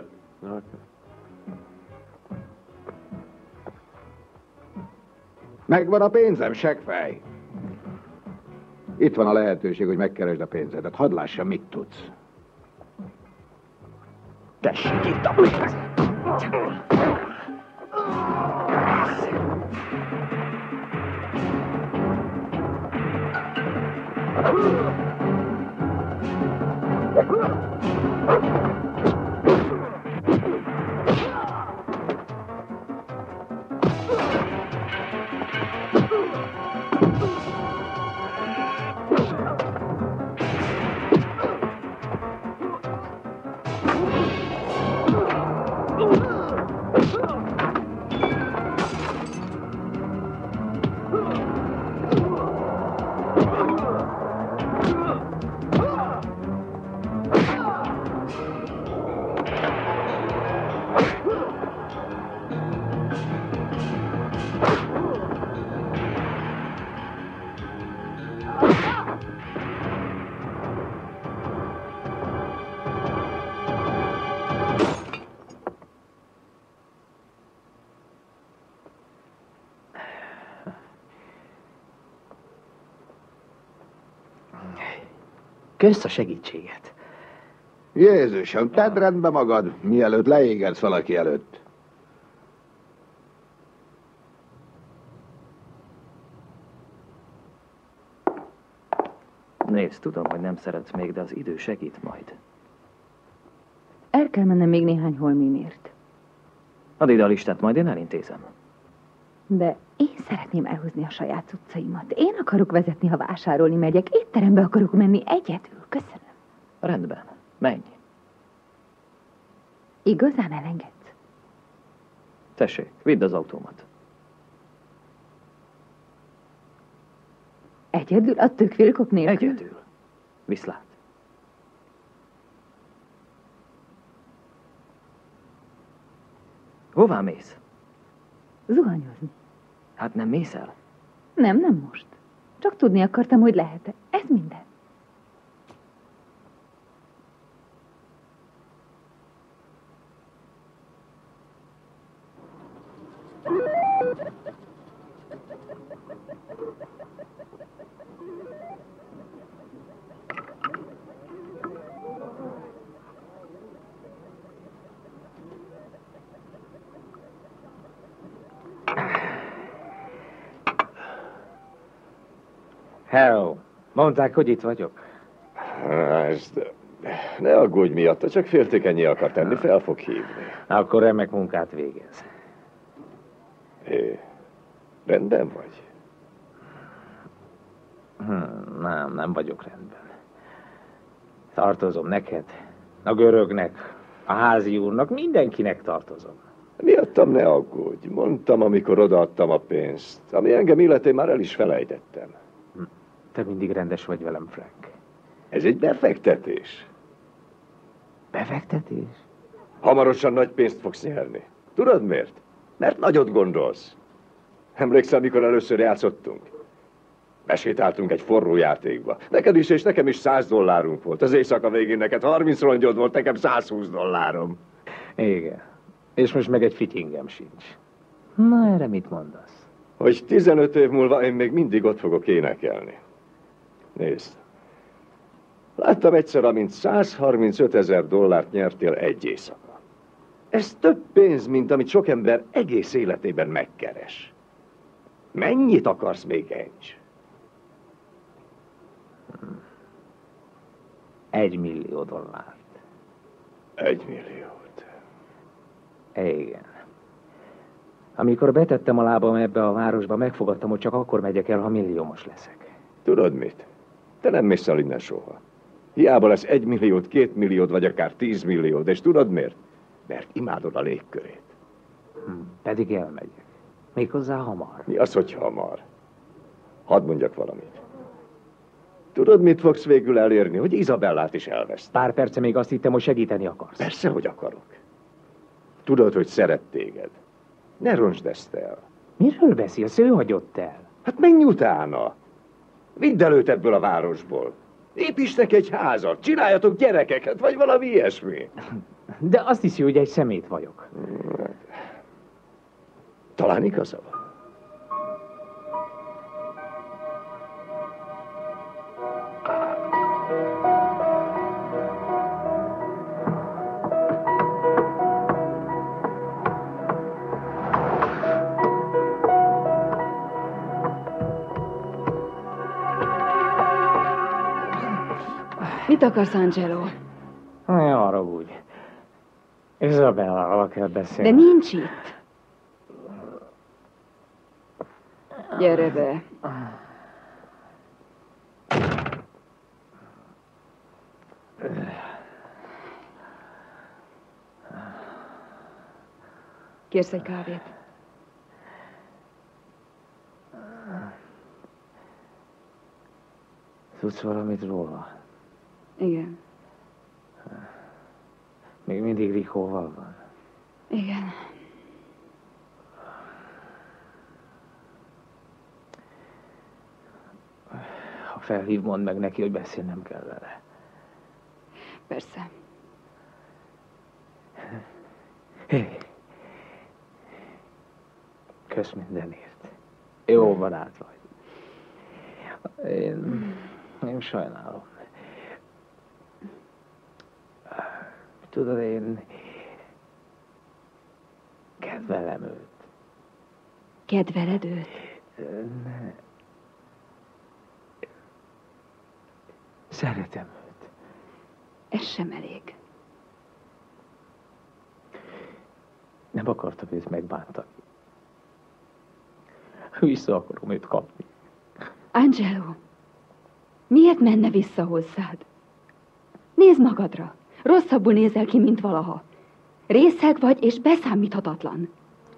Megvan a pénzem, seggfej. Itt van a lehetőség, hogy megkeresd a pénzedet. Hadd lássam, mit tudsz. Tessék, itt a pénz! Kösz a segítséget. Jézusom, tedd rendbe magad, mielőtt leégetsz valaki előtt. Nézd, tudom, hogy nem szeretsz még, de az idő segít majd. El kell mennem még néhány holmimért. Add ide a listát, majd én elintézem. De én szeretném elhozni a saját cuccaimat. Én akarok vezetni, ha vásárolni megyek. Étterembe akarok menni egyedül. Köszönöm. Rendben. Menj. Igazán elengedsz? Tessék, vidd az autómat. Egyedül? A tükfélkok nélkül? Egyedül. Viszlát. Hová mész? Zuhanyozni. Hát nem mész el? Nem, nem most. Csak tudni akartam, hogy lehet-e. Ez minden. Hello. Mondták, hogy itt vagyok. Ezt, ne aggódj miatta, csak féltékenyé akar tenni, fel fog hívni. Akkor remek munkát végez. É, rendben vagy? Hm, nem, nem vagyok rendben. Tartozom neked, a görögnek, a házi úrnak, mindenkinek tartozom. Miattam ne aggódj. Mondtam, amikor odaadtam a pénzt. Ami engem illetén már el is felejtettem. Te mindig rendes vagy velem, Frank. Ez egy befektetés. Befektetés? Hamarosan nagy pénzt fogsz nyerni. Tudod miért? Mert nagyot gondolsz. Emlékszel, mikor először játszottunk? Besétáltunk egy forró játékba. Neked is és nekem is száz dollárunk volt. Az éjszaka végén neked harminc rongyod volt, nekem százhúsz dollárom. Igen. És most meg egy fityingem sincs. Na, erre mit mondasz? Hogy tizenöt év múlva én még mindig ott fogok énekelni. Nézd. Láttam egyszer, amint száz harmincöt ezer dollárt nyertél egy éjszaka. Ez több pénz, mint amit sok ember egész életében megkeres. Mennyit akarsz még, Encs? Egy millió dollárt. Egy milliót. Igen. Amikor betettem a lábam ebbe a városba, megfogadtam, hogy csak akkor megyek el, ha milliómos leszek. Tudod mit? Te nem mész el innen soha. Hiába lesz egy milliót, két milliót, vagy akár tíz milliót, és tudod miért? Mert imádod a légkörét. Hm, pedig elmegyek. Méghozzá hamar. Mi az, hogy hamar? Hadd mondjak valamit. Tudod, mit fogsz végül elérni? Hogy Izabellát is elveszt. Pár perce még azt hittem, hogy segíteni akarsz. Persze, hogy akarok. Tudod, hogy szeret téged. Ne roncsd ezt el. Miről beszélsz? Ő hagyott el. Hát menj utána. Vidd el őt ebből a városból. Építs neki egy házat, csináljatok gyerekeket, vagy valami ilyesmi. De azt hiszi, hogy egy szemét vagyok. Talán igaza van. Mit akarsz, Angelo? Ne haragudj. Izabellával kell beszélni. De nincs itt. Gyere be. Kérsz egy kávét? Tudsz valamit róla? Igen. Még mindig Rikóval van? Igen. Ha felhív, mondd meg neki, hogy beszélnem kell vele. Persze. Hé! Kösz mindenért. Jó barát vagy. Én, én sajnálom. Tudod, én kedvelem őt. Kedveled őt? Szeretem őt. Ez sem elég. Nem akartam őt megbántani. Vissza akarom őt kapni. Angelo, miért menne vissza hozzád? Nézd magadra. Rosszabbul nézel ki, mint valaha. Részeg vagy, és beszámíthatatlan.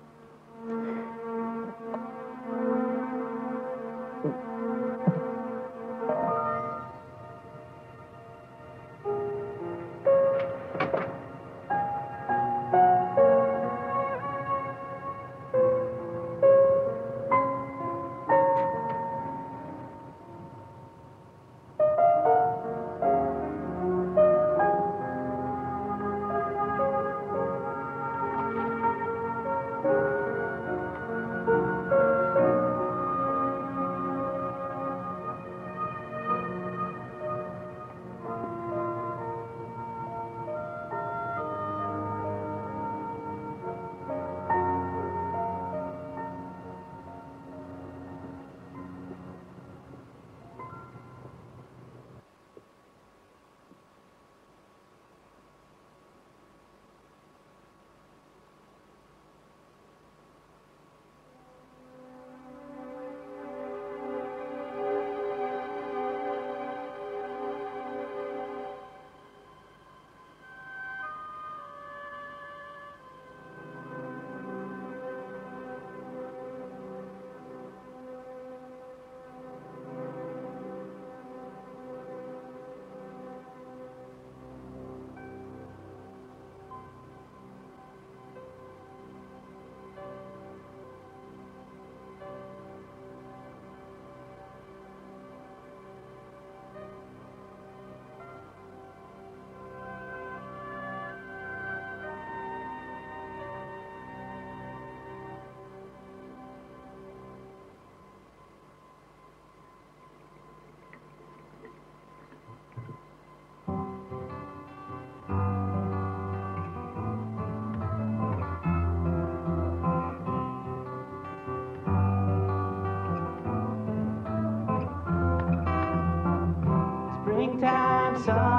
Springtime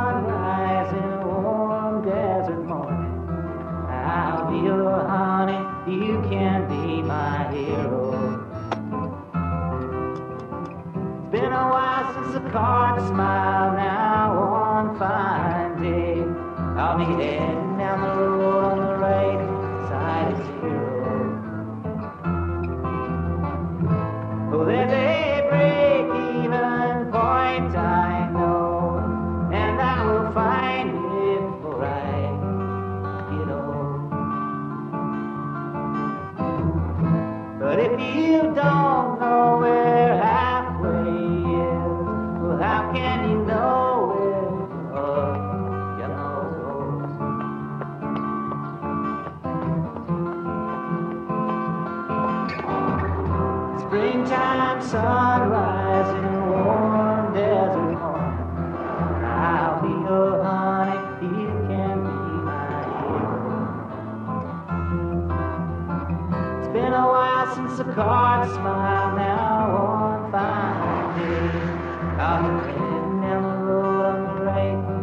sunrise in a warm desert morning. I'll be your honey, you can be my hero. It's been a while since the card smiled. Now one fine day I'll be heading down the road on the right side of zero. Oh, there's a break-even point I know, and I will find it before I get old. But if you don't know where halfway is, well, how can you know it? Oh, you know. Springtime sunrise in a warm desert morning. I'll be your honey, you can be my hero. It's been a while since the card smiled. Now one fine day I'll be heading down the road on the right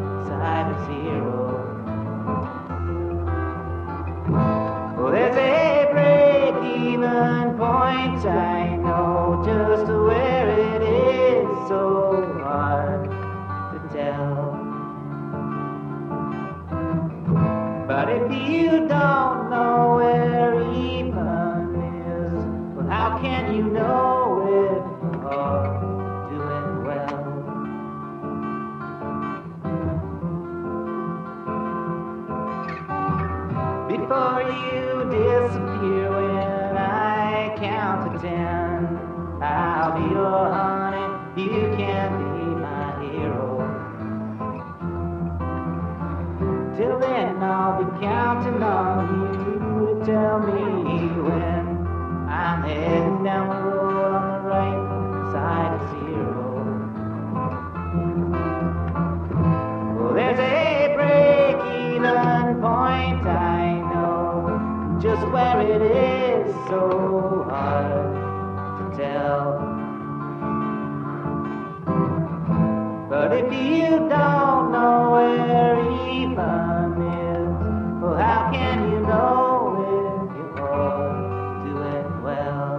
if you don't know where even is, well, how can you know if you're doing well? Before you disappear when I count to ten, I'll be your honey, you can be my hero. Till then I'll be counting on you to tell me when I'm heading down the road on the right side of zero. Well, there's a break-even point, I know just where it is, so hard to tell. But if you don't know where even is, well, how can you know if you're doing well?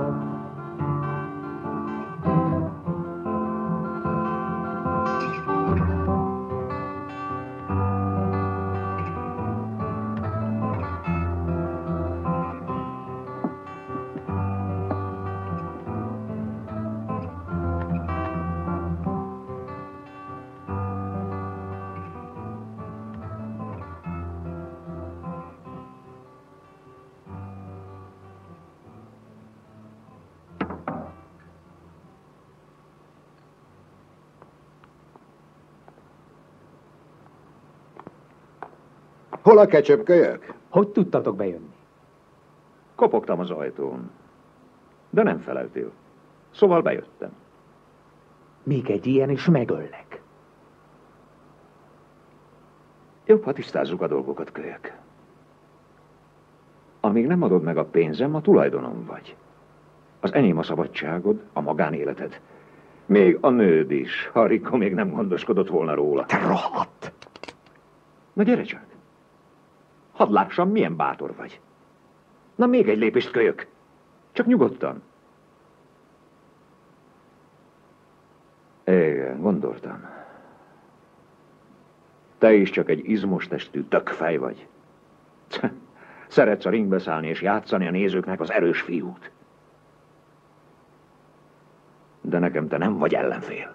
Hol a kecsöpkölyök? Hogy tudtatok bejönni? Kopogtam az ajtón, de nem feleltél. Szóval bejöttem. Még egy ilyen, és megöllek. Jobb, ha tisztázzuk a dolgokat, kölyök. Amíg nem adod meg a pénzem, a tulajdonom vagy. Az enyém a szabadságod, a magánéleted. Még a nőd is, ha Rico még nem gondoskodott volna róla. Te rohadt! Na gyere csak! Hadd lássam, milyen bátor vagy. Na még egy lépést, kölyök. Csak nyugodtan. Igen, gondoltam. Te is csak egy izmos testű tökfej vagy. Szeretsz a ringbe szállni és játszani a nézőknek az erős fiút. De nekem te nem vagy ellenfél.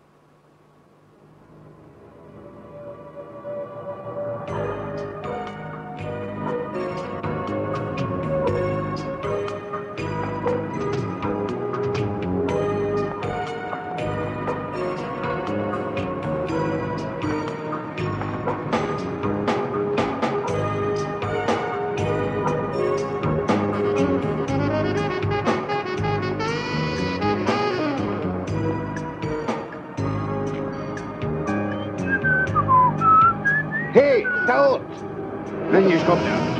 Hé, te ott! Menj és kapd el!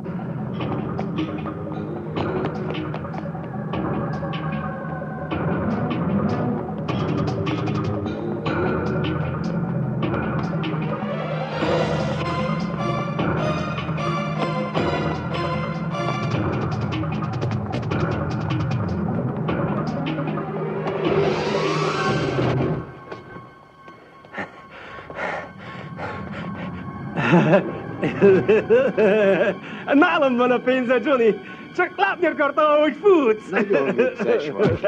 Nálam van a pénze, Johnny. Csak látni akartam, ahogy futsz. Nagyon vicces vagy.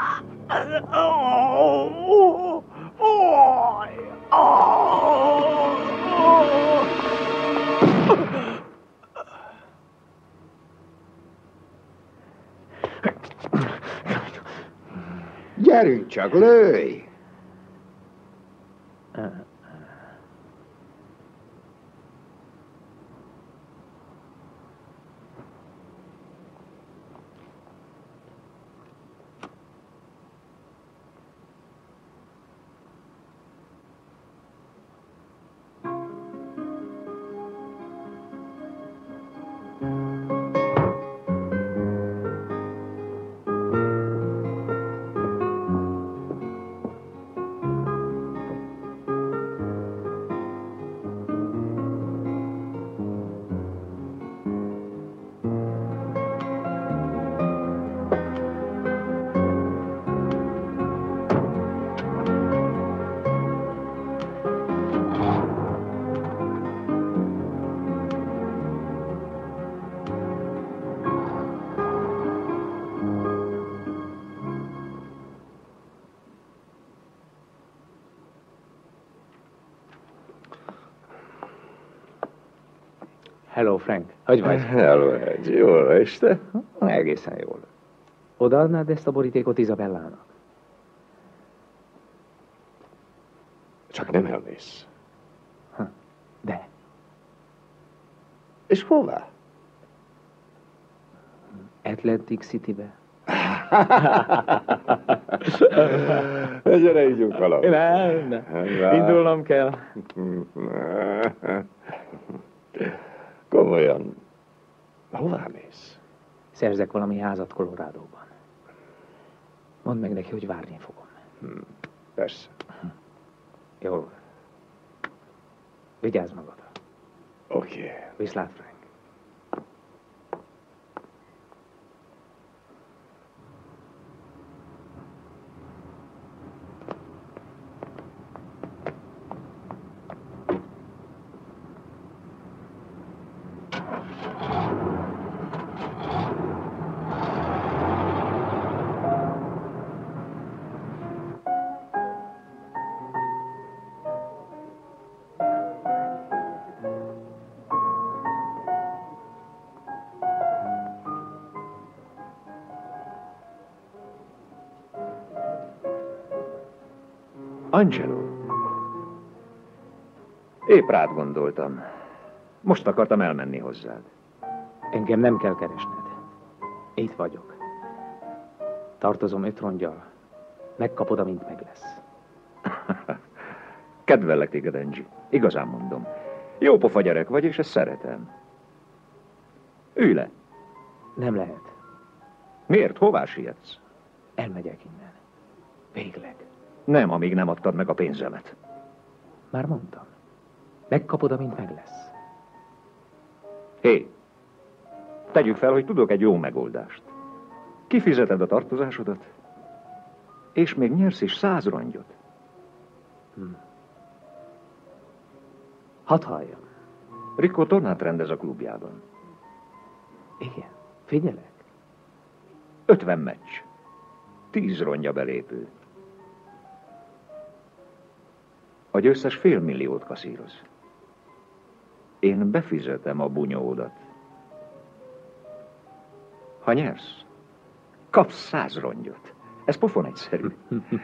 Gyerünk csak, lőj! Hello, Frank. Hogy vagy? Hello, Edge. Jól, és te? Egészen jól. Odaadnád ezt a borítékot Izabellának? Csak nem elmész. De. És hová? Atlantic Citybe. Gyere, ígyunk valamit. Nem, nem. Indulnom kell. Komolyan. Hová mész? Szerzek valami házat Colorado-ban. Mondd meg neki, hogy várni fogom. Hmm, persze. Jól. Vigyázz magadra. Oké. Okay. Viszlát, Frank. Angelo. Épp rád gondoltam. Most akartam elmenni hozzád. Engem nem kell keresned. Itt vagyok. Tartozom öt rongyal. Megkapod, amint meg lesz. Kedvellek téged, Angie. Igazán mondom. Jó pofa gyerek vagy, és ezt szeretem. Ülj le. Nem lehet. Miért? Hová sietsz? Elmegyek innen. Végleg. Nem, amíg nem adtad meg a pénzemet. Már mondtam. Megkapod, amint meg lesz. Hé, tegyük fel, hogy tudok egy jó megoldást. Kifizeted a tartozásodat, és még nyersz is száz rongyot. Hm. Hadd halljam. Rico tornát rendez a klubjában. Igen, figyelek. Ötven meccs. Tíz rongya belépő. A győztes fél milliót kaszíroz. Én befizetem a bunyódat. Ha nyersz, kapsz száz rongyot. Ez pofon egyszerű.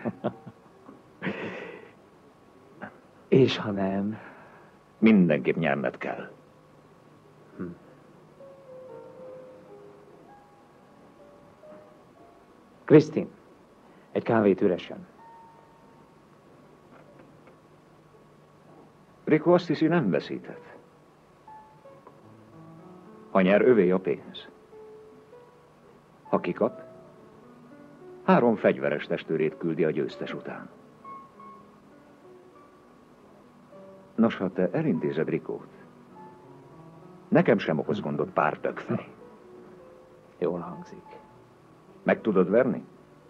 És ha nem? Mindenképp nyerned kell. Hm. Krisztin, egy kávét üresen. Rico azt hiszi, nem veszített. Ha nyer, övé a pénz. Ha kikap, három fegyveres testőrét küldi a győztes után. Nos, ha te elintézed Ricót, nekem sem okoz gondot pár tökfej. Jól hangzik. Meg tudod verni?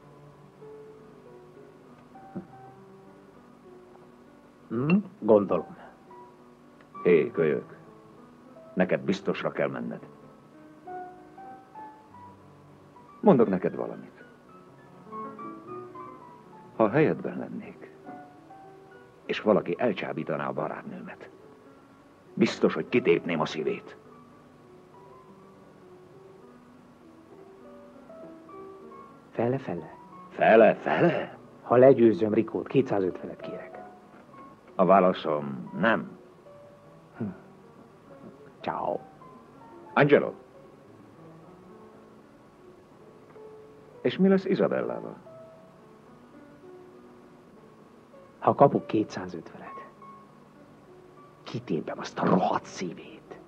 Hm? Gondolom. Hé, kölyök, neked biztosra kell menned. Mondok neked valamit. Ha a helyedben lennék, és valaki elcsábítaná a barátnőmet, biztos, hogy kitépném a szívét. Fele-fele? Fele-fele? Ha legyőzöm Ricót, kétszázötvenet kérek. A válaszom nem. Hm. Ciao. Angelo. És mi lesz Izabellával? Ha kapok kétszázötvenet, kitépem azt a rohadt szívét.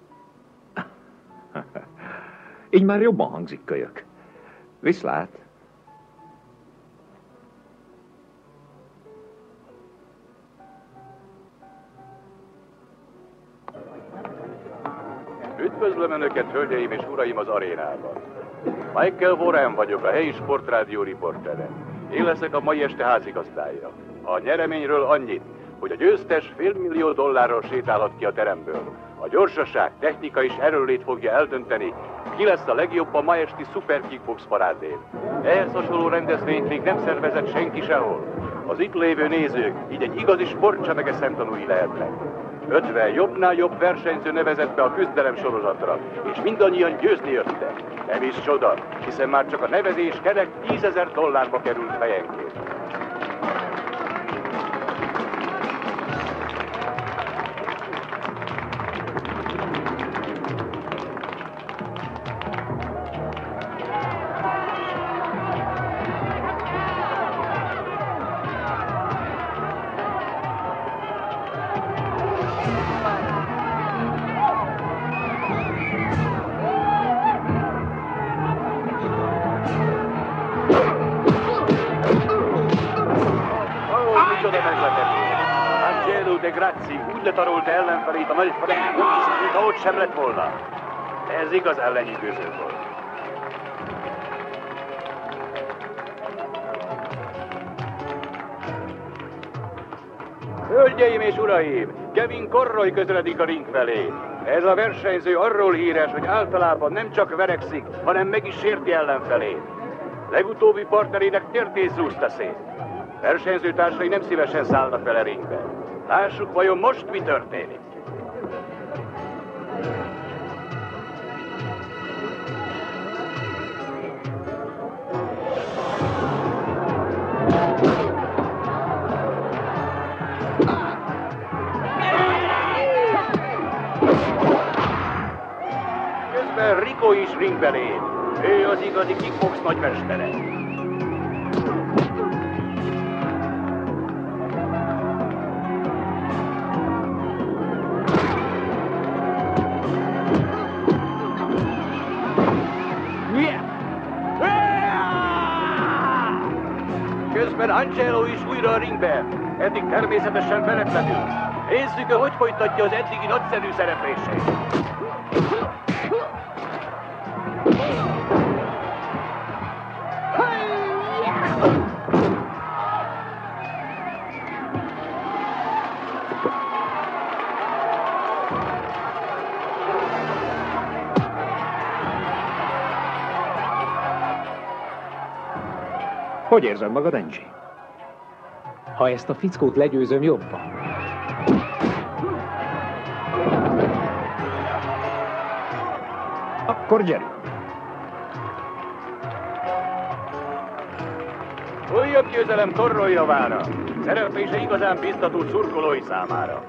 Így már jobban hangzik, kölyök. Viszlát. Üdvözlöm Önöket, hölgyeim és uraim, az arénában. Michael Warren vagyok, a helyi sportrádió riportere. Én leszek a mai este házigazdája. A nyereményről annyit, hogy a győztes félmillió dollárral sétálhat ki a teremből. A gyorsaság, technika és erőlét fogja eldönteni, ki lesz a legjobb a ma esti Super Kickbox parádén. Ehhez hasonló rendezvényt még nem szervezett senki sehol. Az itt lévő nézők így egy igazi sportcsemege szemtanúi lehetnek. ötven jobbnál jobb versenyző nevezett be a küzdelem sorozatra, és mindannyian győzni jöttek. Nem is csoda, hiszen már csak a nevezés kerek tízezer dollárba került fejenként. Úgy letarolta ellenfelét a nagy Frank, mint ahogy sem lett volna. Ez igazán lenyűgöző volt. Hölgyeim és uraim, Kevin Conroy közeledik a ring felé. Ez a versenyző arról híres, hogy általában nem csak verekszik, hanem meg is sérti ellenfelét. Legutóbbi partnerének tértét zúzta szét. Versenyzőtársai nem szívesen szállnak vele ringbe. Lássuk, vajon most mi történik. Közben Rico is ringbe lép. Ő az igazi kickbox nagymestere. Közben Angelo is újra a ringben, eddig természetesen veretlenül. Nézzük, hogy folytatja az eddigi nagyszerű szereplését. Hogy érzed magad, Angie? Ha ezt a fickót legyőzöm, jobban. Akkor gyerünk! Újabb győzelem Conroy javára. Szereplése igazán biztató szurkolói számára.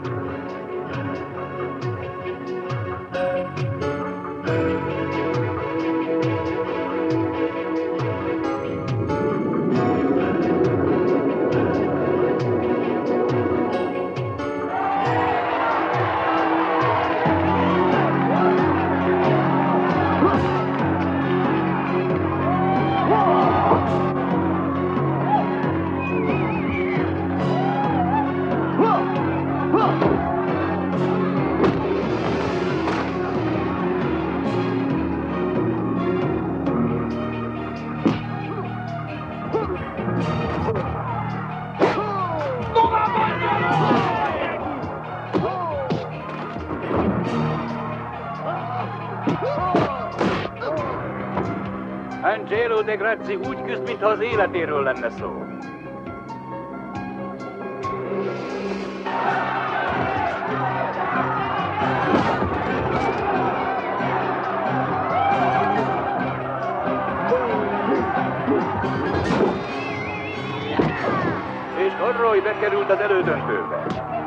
Angelo De Grazzi úgy küzd, mintha az életéről lenne szó. És Conroy bekerült az elődöntőbe.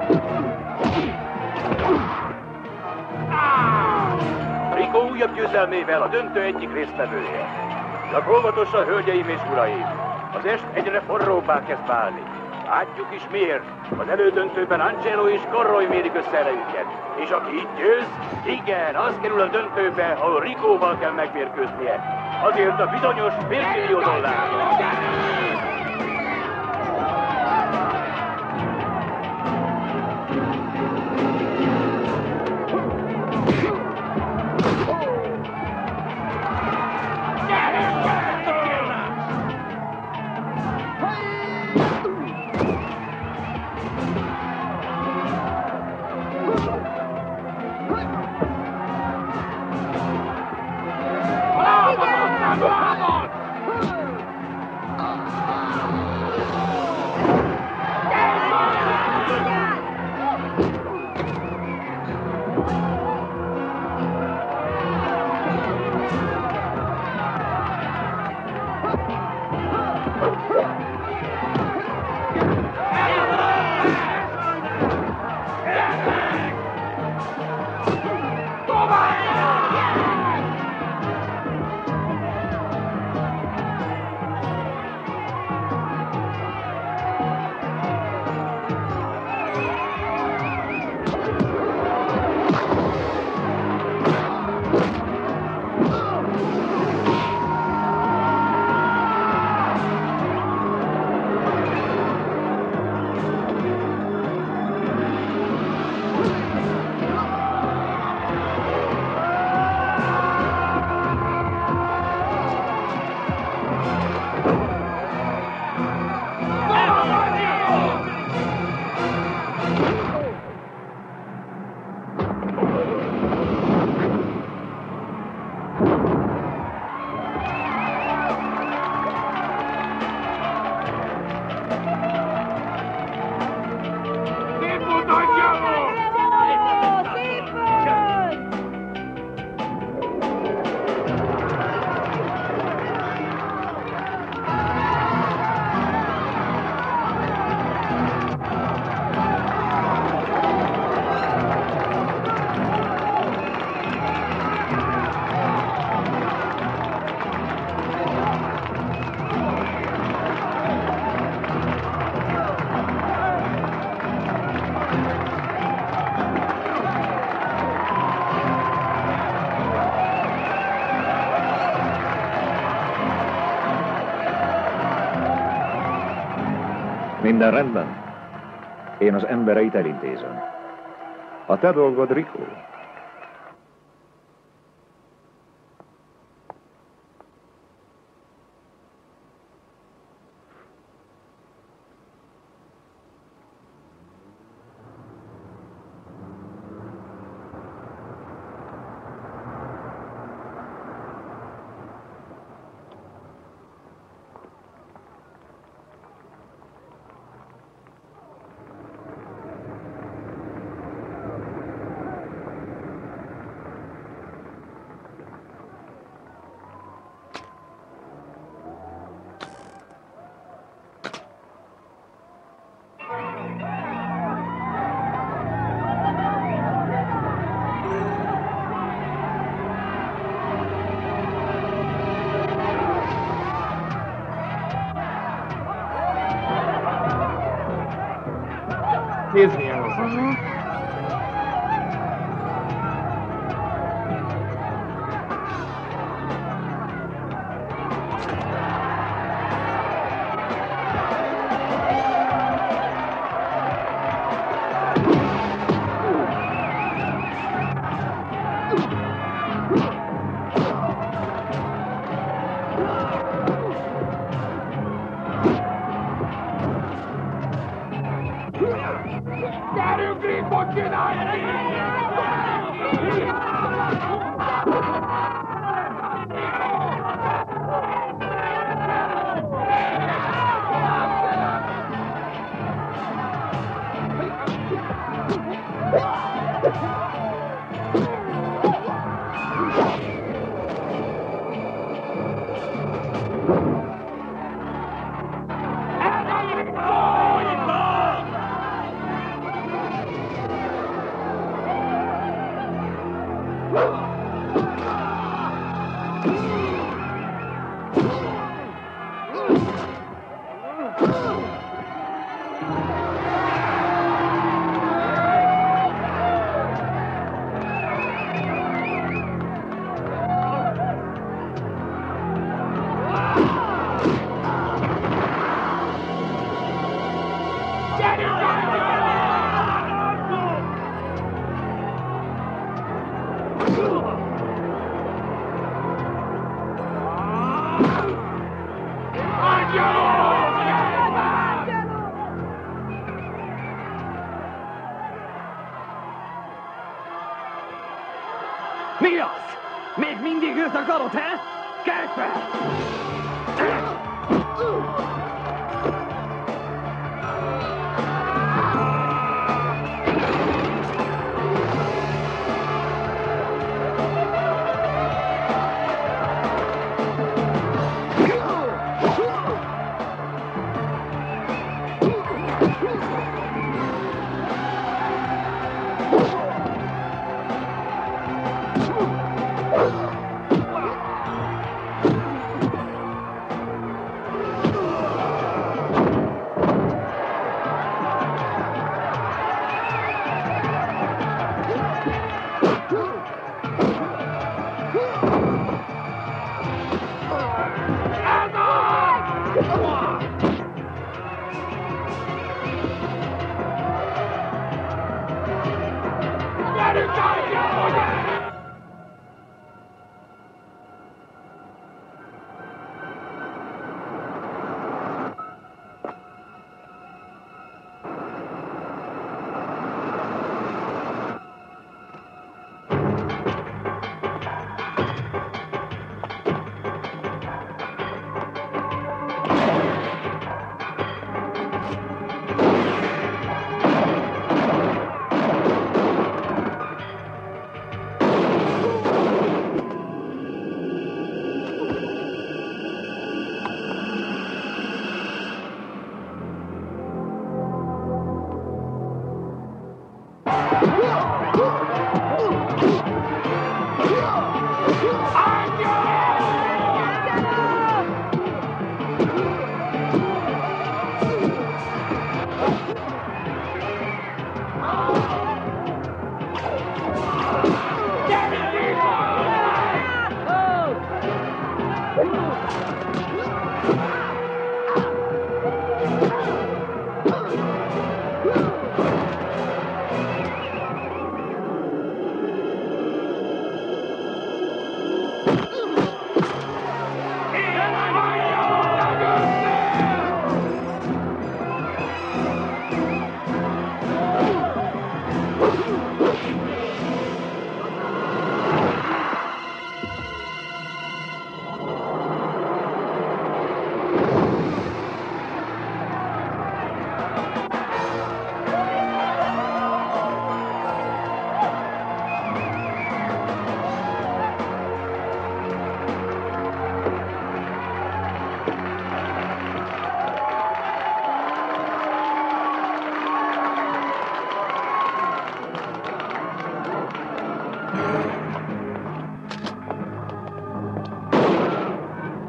Rico újabb győzelmével a döntő egyik résztvevője. Csak óvatosan, hölgyeim és uraim! Az est egyre forróbbá kezd válni. Látjuk is miért. Az elődöntőben Angelo és Conroy mérik össze erejüket. És aki itt győz, igen, az kerül a döntőbe, ahol Ricóval kell megmérkőznie. Azért a bizonyos félmillió dollárra. Minden rendben? Én az embereit elintézem. A te dolgod, Rico. Nézni el hozzá. Mi az? Még mindig őt akarod, he? Kelj fel!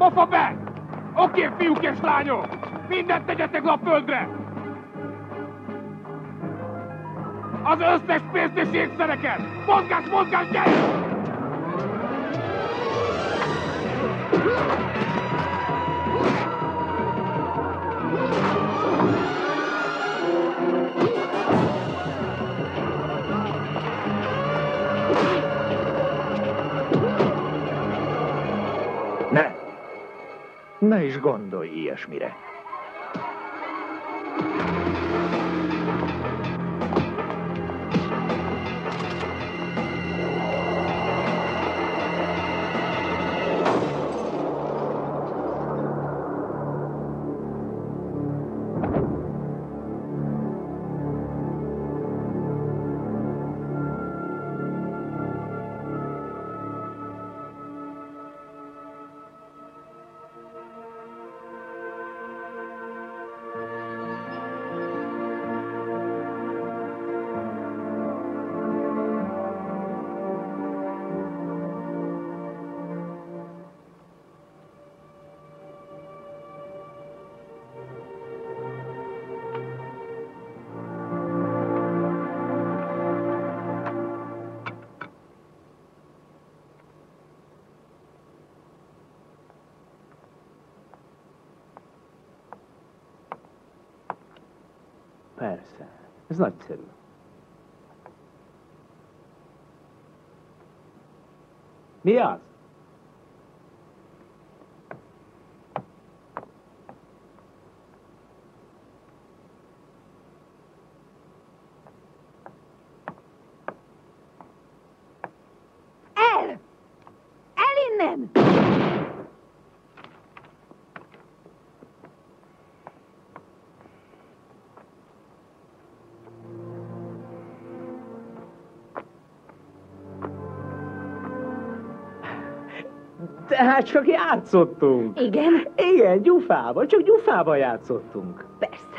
Pofa be! Oké, fiúk és lányok! Mindent tegyetek le a földre! Az összes pénzt és ékszereket! Mozgás, mozgás, gyere! Ne! Ne is gondolj ilyesmire. Persze, ez nagyszerű. Mi az? El! El innen! Tehát csak játszottunk. Igen? Igen, gyufába, csak gyufába játszottunk. Persze.